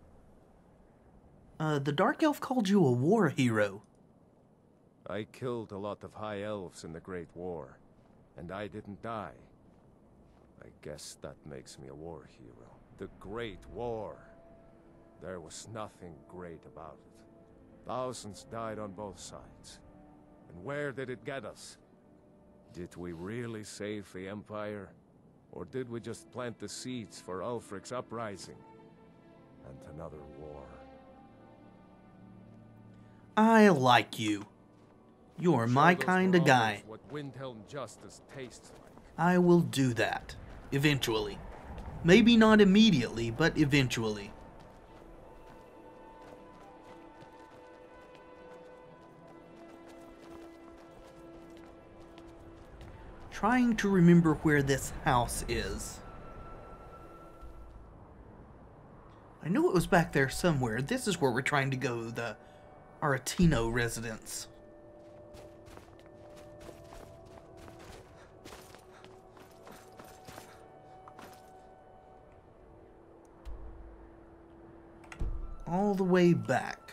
Uh, the Dark Elf called you a war hero. I killed a lot of high elves in the Great War, and I didn't die. I guess that makes me a war hero. The Great War. There was nothing great about it. Thousands died on both sides. And where did it get us? Did we really save the Empire? Or did we just plant the seeds for Ulfric's uprising? And another war. I like you. You're my Show those kind of guy. marauders what Windhelm justice tastes like. I will do that. Eventually. Maybe not immediately, but eventually. Trying to remember where this house is. I knew it was back there somewhere. This is where we're trying to go, the Aretino residence. All the way back.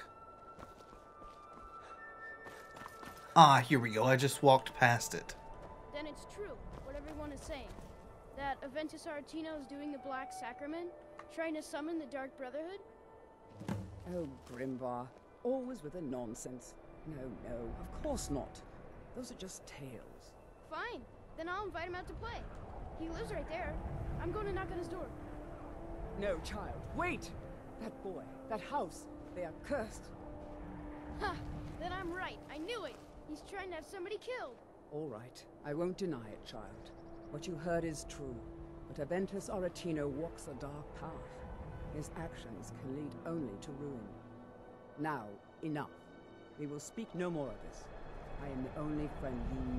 Ah, here we go. I just walked past it. Then it's true, what everyone is saying. That Aventus Aretino is doing the Black Sacrament, trying to summon the Dark Brotherhood? Oh, Grimvar. Always with the nonsense. No, no, of course not. Those are just tales. Fine, then I'll invite him out to play. He lives right there. I'm going to knock on his door. No, child, wait! That boy, that house, they are cursed. Ha! Then I'm right. I knew it. He's trying to have somebody killed. All right, I won't deny it, child. What you heard is true. But Aventus Aretino walks a dark path. His actions can lead only to ruin. Now, enough. We will speak no more of this. I am the only friend you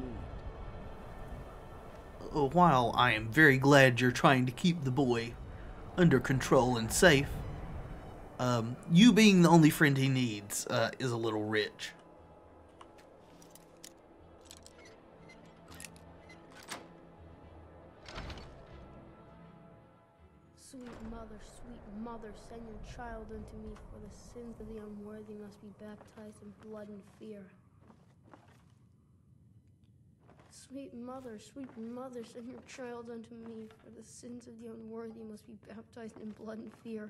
need. Uh, While I am very glad you're trying to keep the boy under control and safe, um, you being the only friend he needs uh, is a little rich. Sweet mother, sweet mother, send your child unto me, for the sins of the unworthy must be baptized in blood and fear. Sweet mother, sweet mother, send your child unto me, for the sins of the unworthy must be baptized in blood and fear.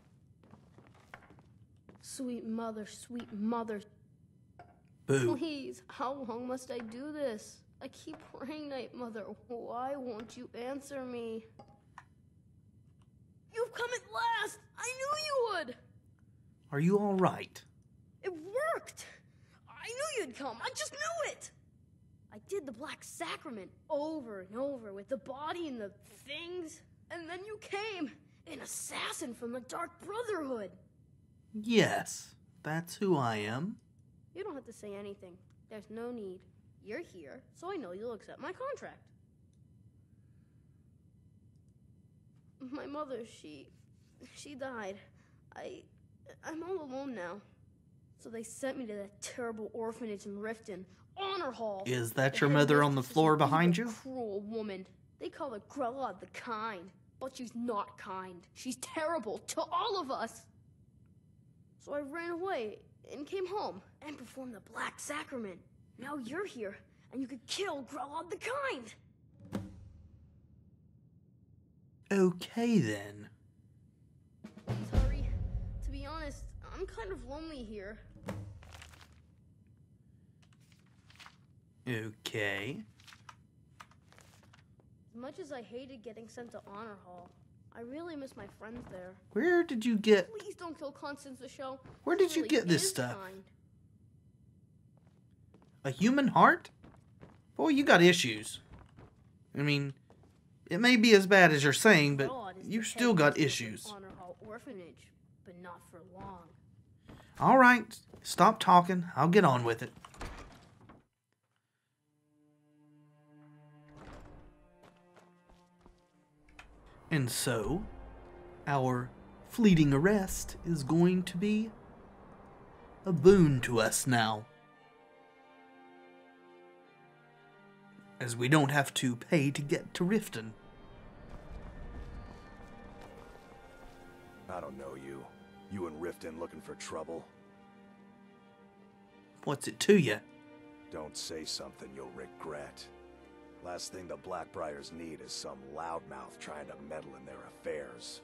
Sweet mother, sweet mother. Boo. Please, how long must I do this? I keep praying, Night Mother. Why won't you answer me? You've come at last! I knew you would! Are you all right? It worked! I knew you'd come. I just knew it! I did the Black Sacrament over and over with the body and the things. And then you came, an assassin from the Dark Brotherhood. Yes, that's who I am. You don't have to say anything. There's no need. You're here, so I know you'll accept my contract. My mother, she... she died. I... I'm all alone now. So they sent me to that terrible orphanage in Riften. Honor Hall. Is that The your head mother on the mistress is floor an behind evil, you? Cruel woman. They call her Grella the Kind. But she's not kind. She's terrible to all of us. So I ran away, and came home and performed the Black Sacrament. Now you're here, and you could kill Grelod the Kind. Okay then. Sorry. To be honest, I'm kind of lonely here. Okay. As much as I hated getting sent to Honor Hall, I really miss my friends there. Where did you get... Please don't kill Constance the Show. Where did She you really get this is stuff? kind. A human heart? Boy, you got issues. I mean, it may be as bad as you're saying, but Grelod is you the still head got mistress of issues. Honor Hall Orphanage, but not for long. Alright, stop talking. I'll get on with it. And so, our fleeting arrest is going to be a boon to us now, as we don't have to pay to get to Riften. I don't know you. You and Riften looking for trouble? What's it to you? Don't say something you'll regret. Last thing the Blackbriars need is some loudmouth trying to meddle in their affairs.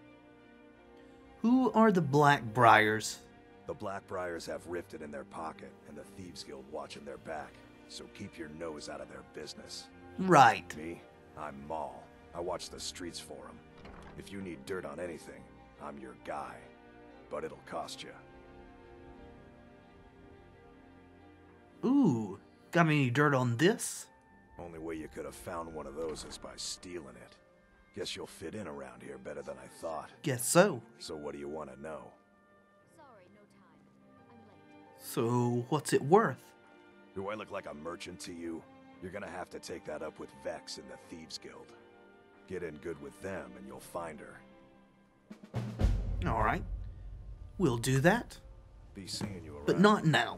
Who are the Blackbriars? The Blackbriars have Riften in their pocket, and the Thieves Guild watching their back, so keep your nose out of their business. Right. Me? I'm Maul. I watch the streets for them. If you need dirt on anything, I'm your guy. But it'll cost you. Ooh, got any dirt on this? Only way you could have found one of those is by stealing it. Guess you'll fit in around here better than I thought. Guess so. So what do you want to know? Sorry, no time. I'm late. So, what's it worth? Do I look like a merchant to you? You're gonna have to take that up with Vex in the Thieves Guild. Get in good with them and you'll find her. Alright. We'll do that. Be seeing you around. But not now.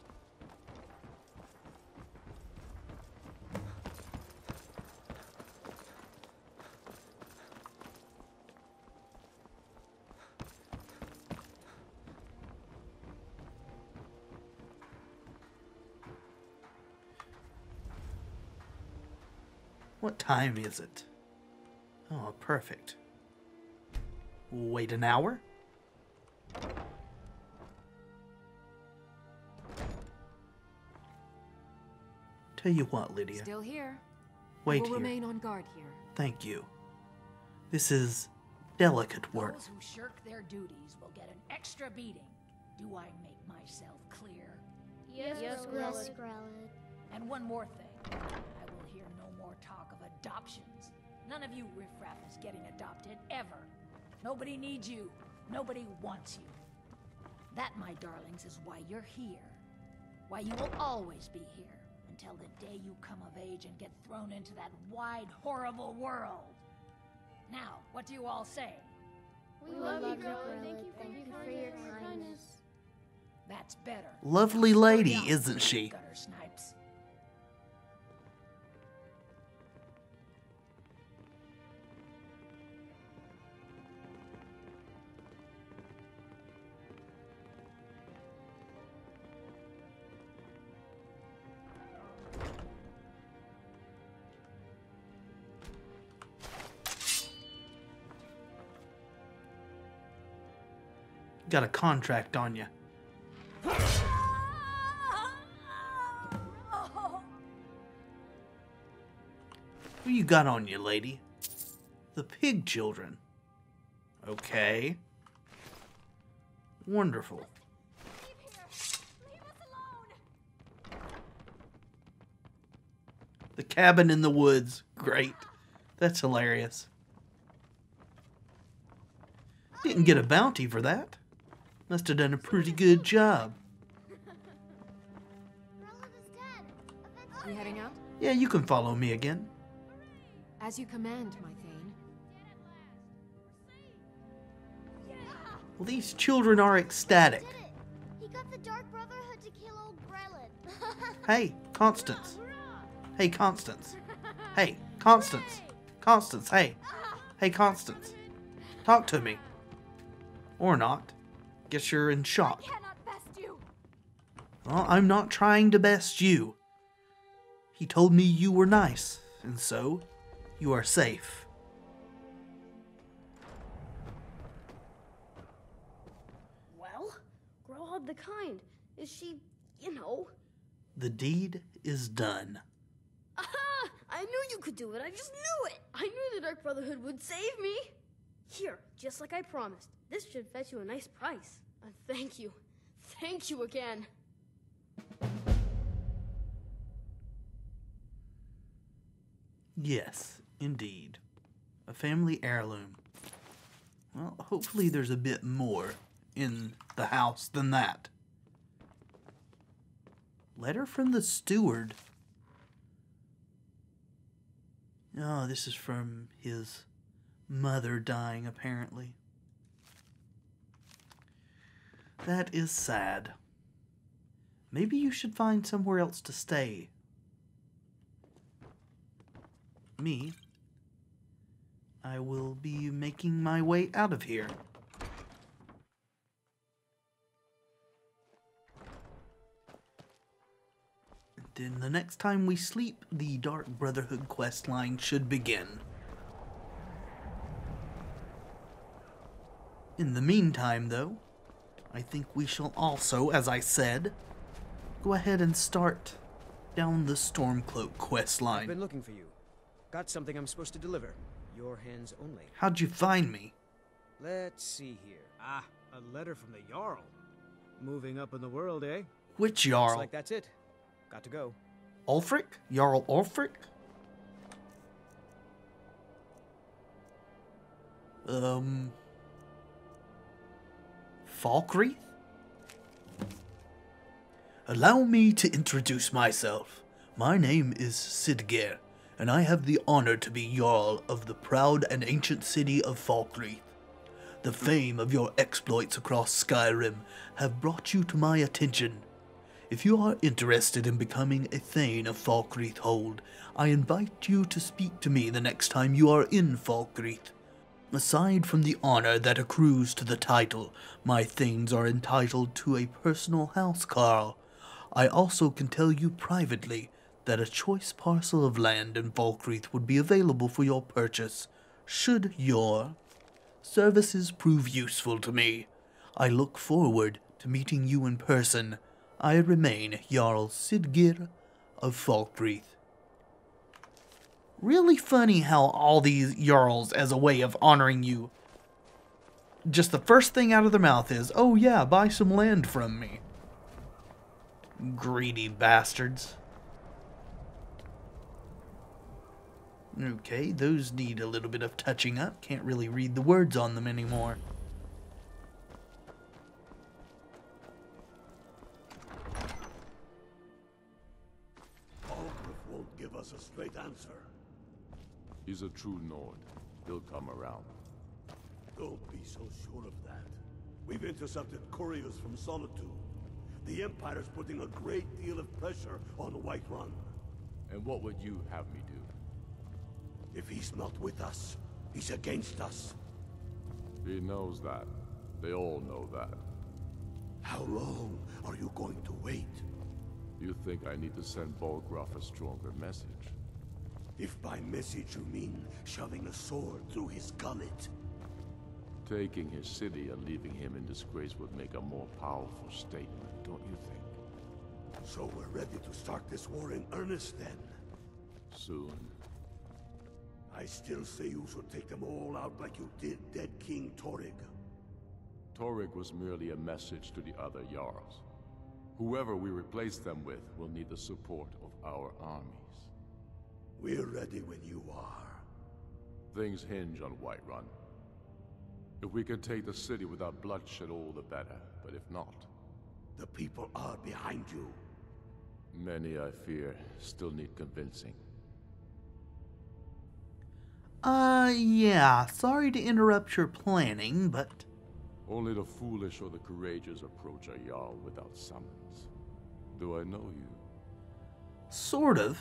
What time is it? Oh, perfect. Wait an hour? Tell you what, Lydia. Still here. Wait I will here. remain on guard here. Thank you. This is delicate work. Those who shirk their duties will get an extra beating. Do I make myself clear? Yes, Yes, Grelod. Grelod. And one more thing. I will hear no more talk of adoptions. None of you riffraff is getting adopted, ever. Nobody needs you. Nobody wants you. That, my darlings, is why you're here. Why you will always be here. Until the day you come of age and get thrown into that wide, horrible world. Now, what do you all say? We, we love, love you, Grelod. Thank you for, Thank you for your kindness. kindness. That's better. Lovely lady, Go down, isn't she? Gutter snipes. Got a contract on you. Who you got on you, lady? The pig children. Okay. Wonderful. Leave here. Leave us alone. The cabin in the woods. Great. That's hilarious. Didn't get a bounty for that. Must have done a pretty good job. We heading out? Yeah, you can follow me again. As you command, my Thane. Well, these children are ecstatic. He got the Dark Brotherhood to kill old Grelod. Hey, Constance. Hey, Constance. Hey, Constance. Constance, hey. Hey, Constance. Talk to me. Or not. Guess you're in shock. I cannot best you. Well, I'm not trying to best you. He told me you were nice, and so you are safe. Well, Grohad the Kind. Is she, you know... The deed is done. Aha! I knew you could do it. I just knew it. I knew the Dark Brotherhood would save me. Here, just like I promised. This should fetch you a nice price. Uh, thank you. Thank you again. Yes, indeed. A family heirloom. Well, hopefully there's a bit more in the house than that. Letter from the steward. Oh, this is from his mother dying, apparently. That is sad. Maybe you should find somewhere else to stay. Me, I will be making my way out of here. Then the next time we sleep, the Dark Brotherhood questline should begin. In the meantime, though, I think we shall also, as I said, go ahead and start down the Stormcloak questline. I've been looking for you. Got something I'm supposed to deliver. Your hands only. How'd you find me? Let's see here. Ah, a letter from the Jarl. Moving up in the world, eh? Which Jarl? Looks like that's it. Got to go. Ulfric? Jarl Ulfric? Um... Falkreath? Allow me to introduce myself. My name is Sidgeir, and I have the honor to be Jarl of the proud and ancient city of Falkreath. The fame of your exploits across Skyrim have brought you to my attention. If you are interested in becoming a Thane of Falkreath Hold, I invite you to speak to me the next time you are in Falkreath. Aside from the honor that accrues to the title, my Thanes are entitled to a personal housecarl. I also can tell you privately that a choice parcel of land in Falkreath would be available for your purchase, should your services prove useful to me. I look forward to meeting you in person. I remain Jarl Sidgeir of Falkreath. Really funny how all these Jarls, as a way of honoring you, just the first thing out of their mouth is, oh yeah, buy some land from me. Greedy bastards. Okay, those need a little bit of touching up. Can't really read the words on them anymore. Algrith won't give us a straight answer. He's a true Nord. He'll come around. Don't be so sure of that. We've intercepted couriers from Solitude. The Empire's putting a great deal of pressure on Whiterun. And what would you have me do? If he's not with us, he's against us. He knows that. They all know that. How long are you going to wait? You think I need to send Bolgraf a stronger message? If by message you mean shoving a sword through his gullet. Taking his city and leaving him in disgrace would make a more powerful statement, don't you think? So we're ready to start this war in earnest then? Soon. I still say you should take them all out like you did dead King Torygg. Torygg was merely a message to the other Jarls. Whoever we replace them with will need the support of our armies. We're ready when you are. Things hinge on Whiterun. If we can take the city without bloodshed, all the better. But if not... The people are behind you. Many, I fear, still need convincing. Uh, yeah. Sorry to interrupt your planning, but... Only the foolish or the courageous approach a Jarl without summons. Do I know you? Sort of.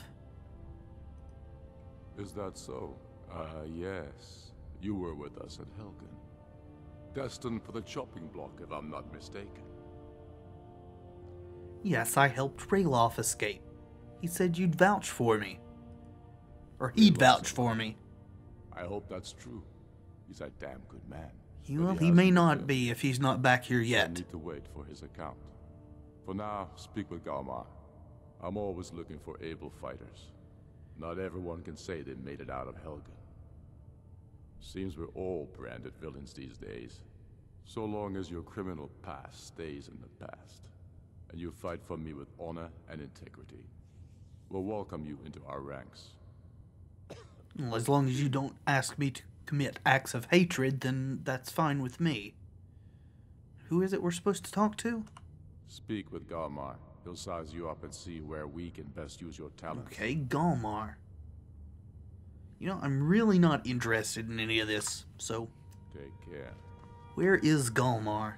Is that so? Ah, uh, yes. You were with us at Helgen. Destined for the chopping block, if I'm not mistaken. Yes, I helped Ralof escape. He said you'd vouch for me. Or he'd vouch for me. I hope that's true. He's a damn good man. He, But well, he has may to not return. be if he's not back here So I yet. need to wait for his account. For now, speak with Galmar. I'm always looking for able fighters. Not everyone can say they made it out of Helgen. Seems we're all branded villains these days. So long as your criminal past stays in the past, and you fight for me with honor and integrity, we'll welcome you into our ranks. Well, as long as you don't ask me to commit acts of hatred, then that's fine with me. Who is it we're supposed to talk to? Speak with Galmar. He'll size you up and see where we can best use your talents. Okay, Galmar. You know, I'm really not interested in any of this, so... Take care. Where is Galmar?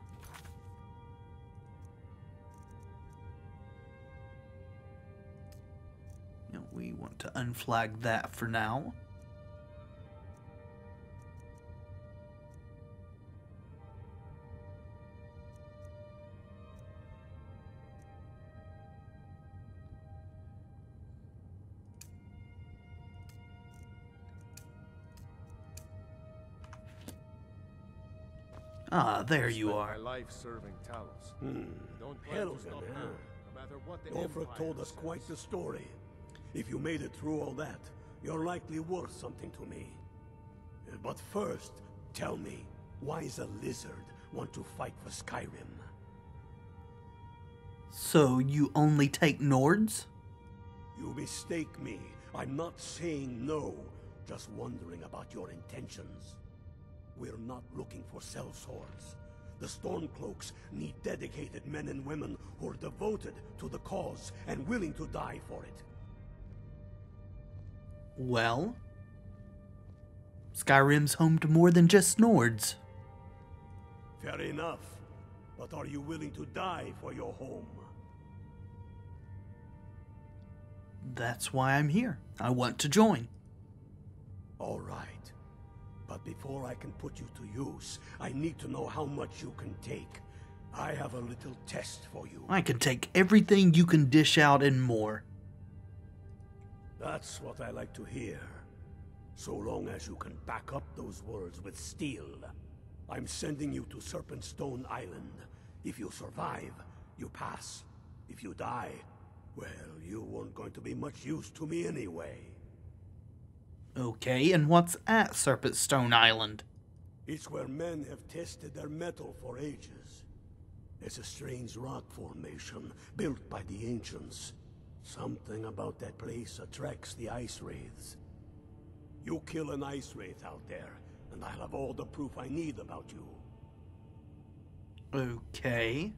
You know, we want to unflag that for now. Ah, there you Spent are. My life serving Talos. Hmm. Don't plan to Helgen, stop huh? now, no matter what the Ulfric Empire told us says. quite the story. If you made it through all that, you're likely worth something to me. Uh, But first, tell me, why does a lizard want to fight for Skyrim? So you only take Nords? You mistake me. I'm not saying no, just wondering about your intentions. We're not looking for sellswords. The Stormcloaks need dedicated men and women who are devoted to the cause and willing to die for it. Well, Skyrim's home to more than just Nords. Fair enough. But are you willing to die for your home? That's why I'm here. I want to join. All right. But before I can put you to use, I need to know how much you can take. I have a little test for you. I can take everything you can dish out and more. That's what I like to hear. So long as you can back up those words with steel. I'm sending you to Serpentstone Island. If you survive, you pass. If you die, well, you weren't going to be much use to me anyway. Okay, and what's at Serpentstone Island? It's where men have tested their metal for ages. It's a strange rock formation built by the ancients. Something about that place attracts the ice wraiths. You kill an ice wraith out there, and I'll have all the proof I need about you. Okay.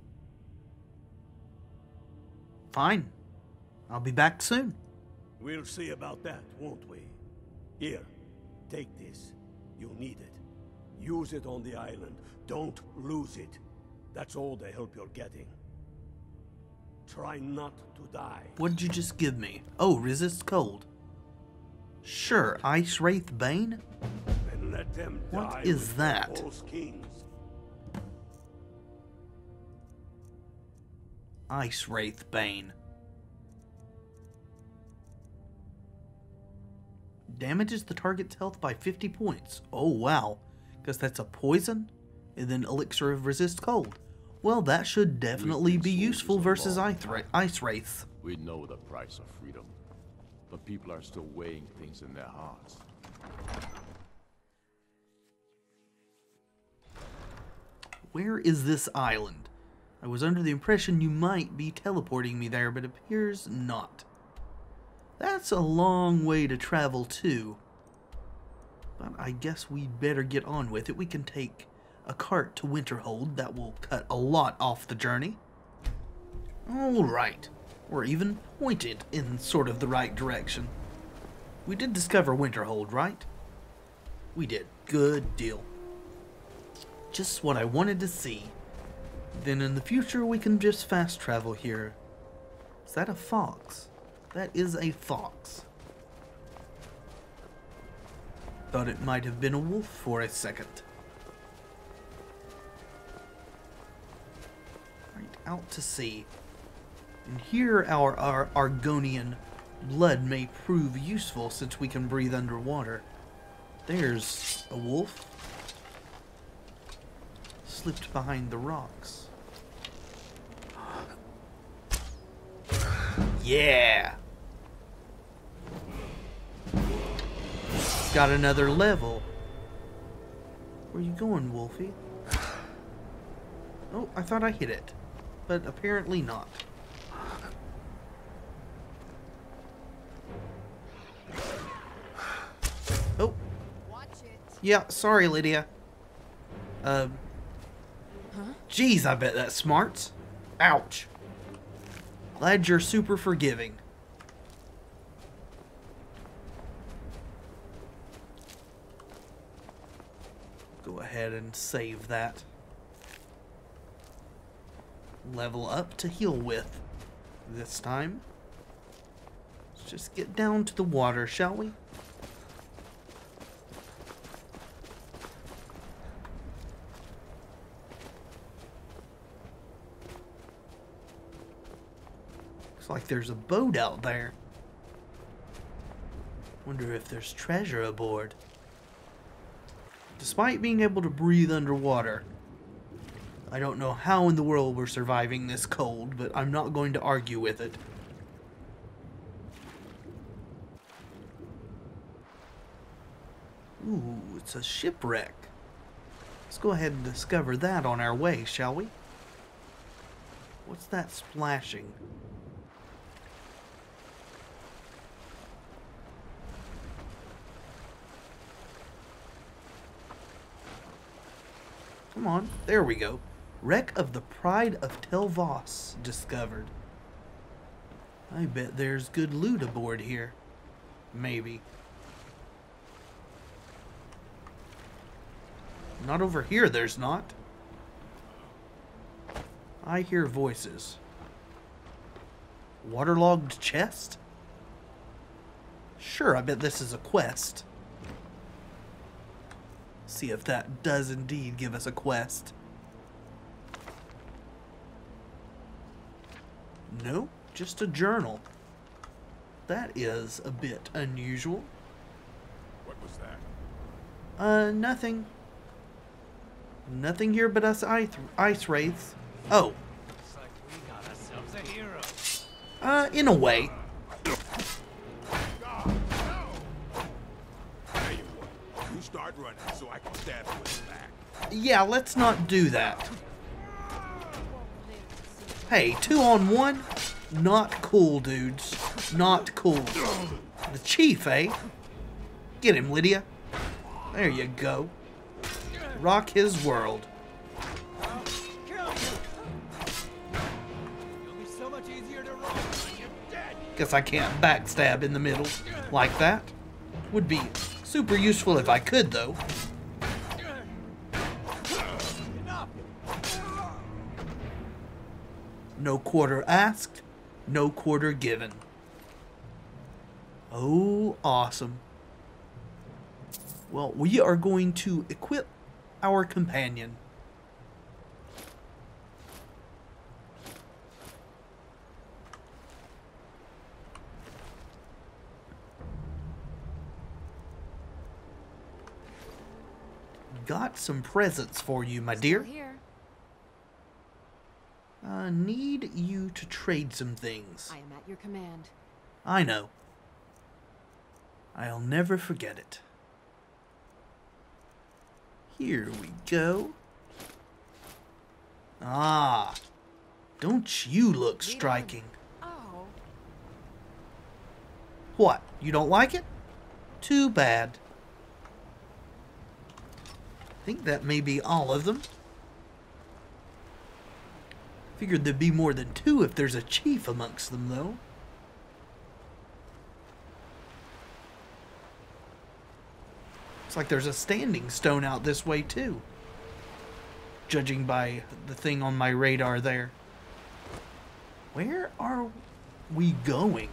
Fine. I'll be back soon. We'll see about that, won't we? Here, take this. You'll need it. Use it on the island. Don't lose it. That's all the help you're getting. Try not to die. What did you just give me? Oh, resist cold. Sure, Ice Wraith Bane? And let them What die is with their that? false kings. Ice Wraith Bane. Damages the target's health by fifty points. Oh, wow. Because that's a poison? And then Elixir of Resist Cold. Well, that should definitely be useful versus Ice Wra- Ice Wraiths. We know the price of freedom, but people are still weighing things in their hearts. Where is this island? I was under the impression you might be teleporting me there, but appears not. That's a long way to travel too. But I guess we'd better get on with it. We can take a cart to Winterhold. That will cut a lot off the journey. Alright. We're even pointed in sort of the right direction. We did discover Winterhold, right? We did. Good deal. Just what I wanted to see. Then in the future we can just fast travel here. Is that a fox? That is a fox. Thought it might have been a wolf for a second. Right, out to sea. And here our, our Argonian blood may prove useful since we can breathe underwater. There's a wolf. Slipped behind the rocks. Yeah! Got another level. Where you going, Wolfie? Oh, I thought I hit it. But apparently not. Oh. Yeah, sorry, Lydia. Uh. Huh? Geez, I bet that smarts. Ouch. Glad you're super forgiving. Go ahead and save that. Level up to heal with. This time. Let's just get down to the water, shall we? Looks like there's a boat out there. Wonder if there's treasure aboard. Despite being able to breathe underwater, I don't know how in the world we're surviving this cold, but I'm not going to argue with it. Ooh, it's a shipwreck. Let's go ahead and discover that on our way, shall we? What's that splashing? Come on, there we go. Wreck of the Pride of Tel Voss discovered. I bet there's good loot aboard here. Maybe. Not over here, there's not. I hear voices. Waterlogged chest? Sure, I bet this is a quest. See if that does indeed give us a quest. No, just a journal. That is a bit unusual. What was that? Uh, nothing. Nothing here but us ice, ice wraiths. Oh. Looks like we got ourselves a hero. Uh, in a way. You start running so I can stab you in the back. Yeah, let's not do that. Hey, two on one? Not cool, dudes. Not cool. The chief, eh? Get him, Lydia. There you go. Rock his world. Guess I can't backstab in the middle like that. Would be super useful if I could, though. No quarter asked, no quarter given. Oh, awesome. Well, we are going to equip our companion. Got some presents for you, my dear. Still here. I need you to trade some things. I am at your command. I know. I'll never forget it. Here we go. Ah, don't you look striking? Oh. What, you don't like it? Too bad. I think that may be all of them. Figured there'd be more than two if there's a chief amongst them, though. Looks like there's a standing stone out this way, too. Judging by the thing on my radar there. Where are we going?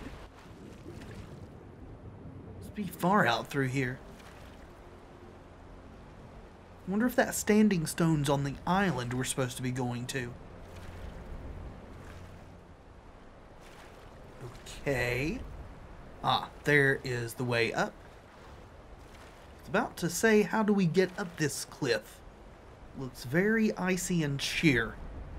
Let's be far out through here. Wonder if that standing stone's on the island we're supposed to be going to. Okay. Ah, there is the way up. I was about to say, how do we get up this cliff? Looks very icy and sheer.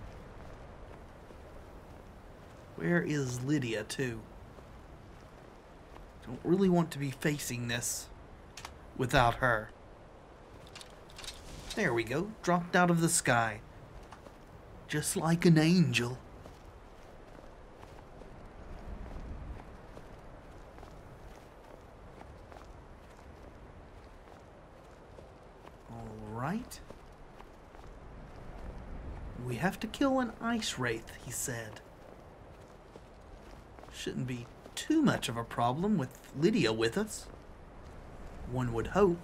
Where is Lydia, too? Don't really want to be facing this without her. There we go. Dropped out of the sky. Just like an angel. Alright. We have to kill an ice wraith, he said. Shouldn't be too much of a problem with Lydia with us. One would hope.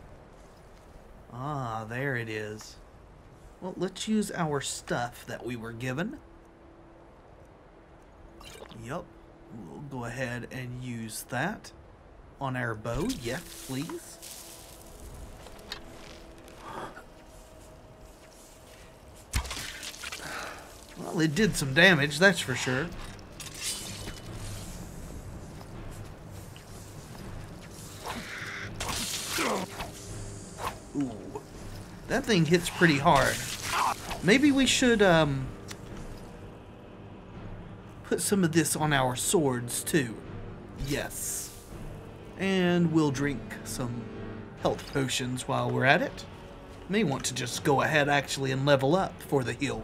Ah, there it is. Well, let's use our stuff that we were given. Yup. We'll go ahead and use that on our bow. Yes, please. Well, it did some damage, that's for sure. Ooh. That thing hits pretty hard. Maybe we should, um... put some of this on our swords, too. Yes. And we'll drink some health potions while we're at it. May want to just go ahead, actually, and level up for the heal.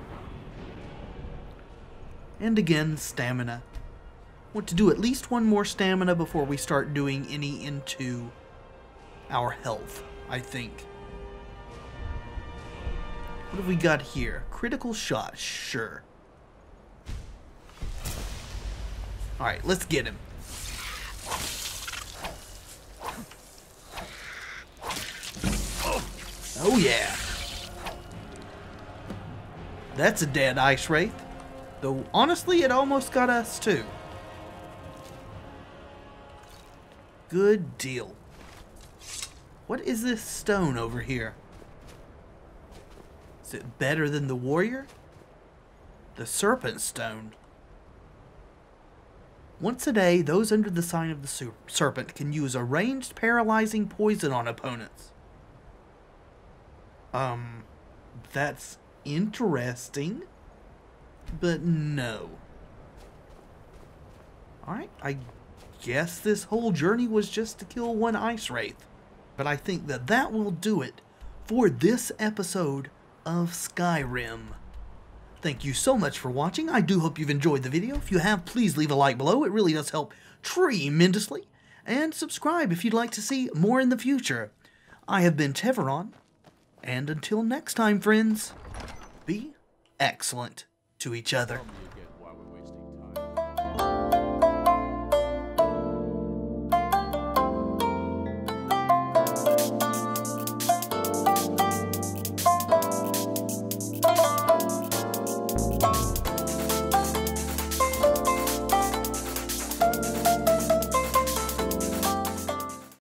And again, stamina. Want to do at least one more stamina before we start doing any into our health, I think. What have we got here? Critical shot, sure. Alright, let's get him. Oh yeah. That's a dead ice wraith. Though, honestly, it almost got us too. Good deal. What is this stone over here? Is it better than the warrior? The serpent stone. Once a day, those under the sign of the serpent can use a ranged paralyzing poison on opponents. Um, that's interesting, but no. Alright, I guess this whole journey was just to kill one ice wraith. But I think that that will do it for this episode of Skyrim. Thank you so much for watching. I do hope you've enjoyed the video. If you have, please leave a like below. It really does help tremendously. And subscribe if you'd like to see more in the future. I have been Teveron, and until next time, friends, be excellent to each other.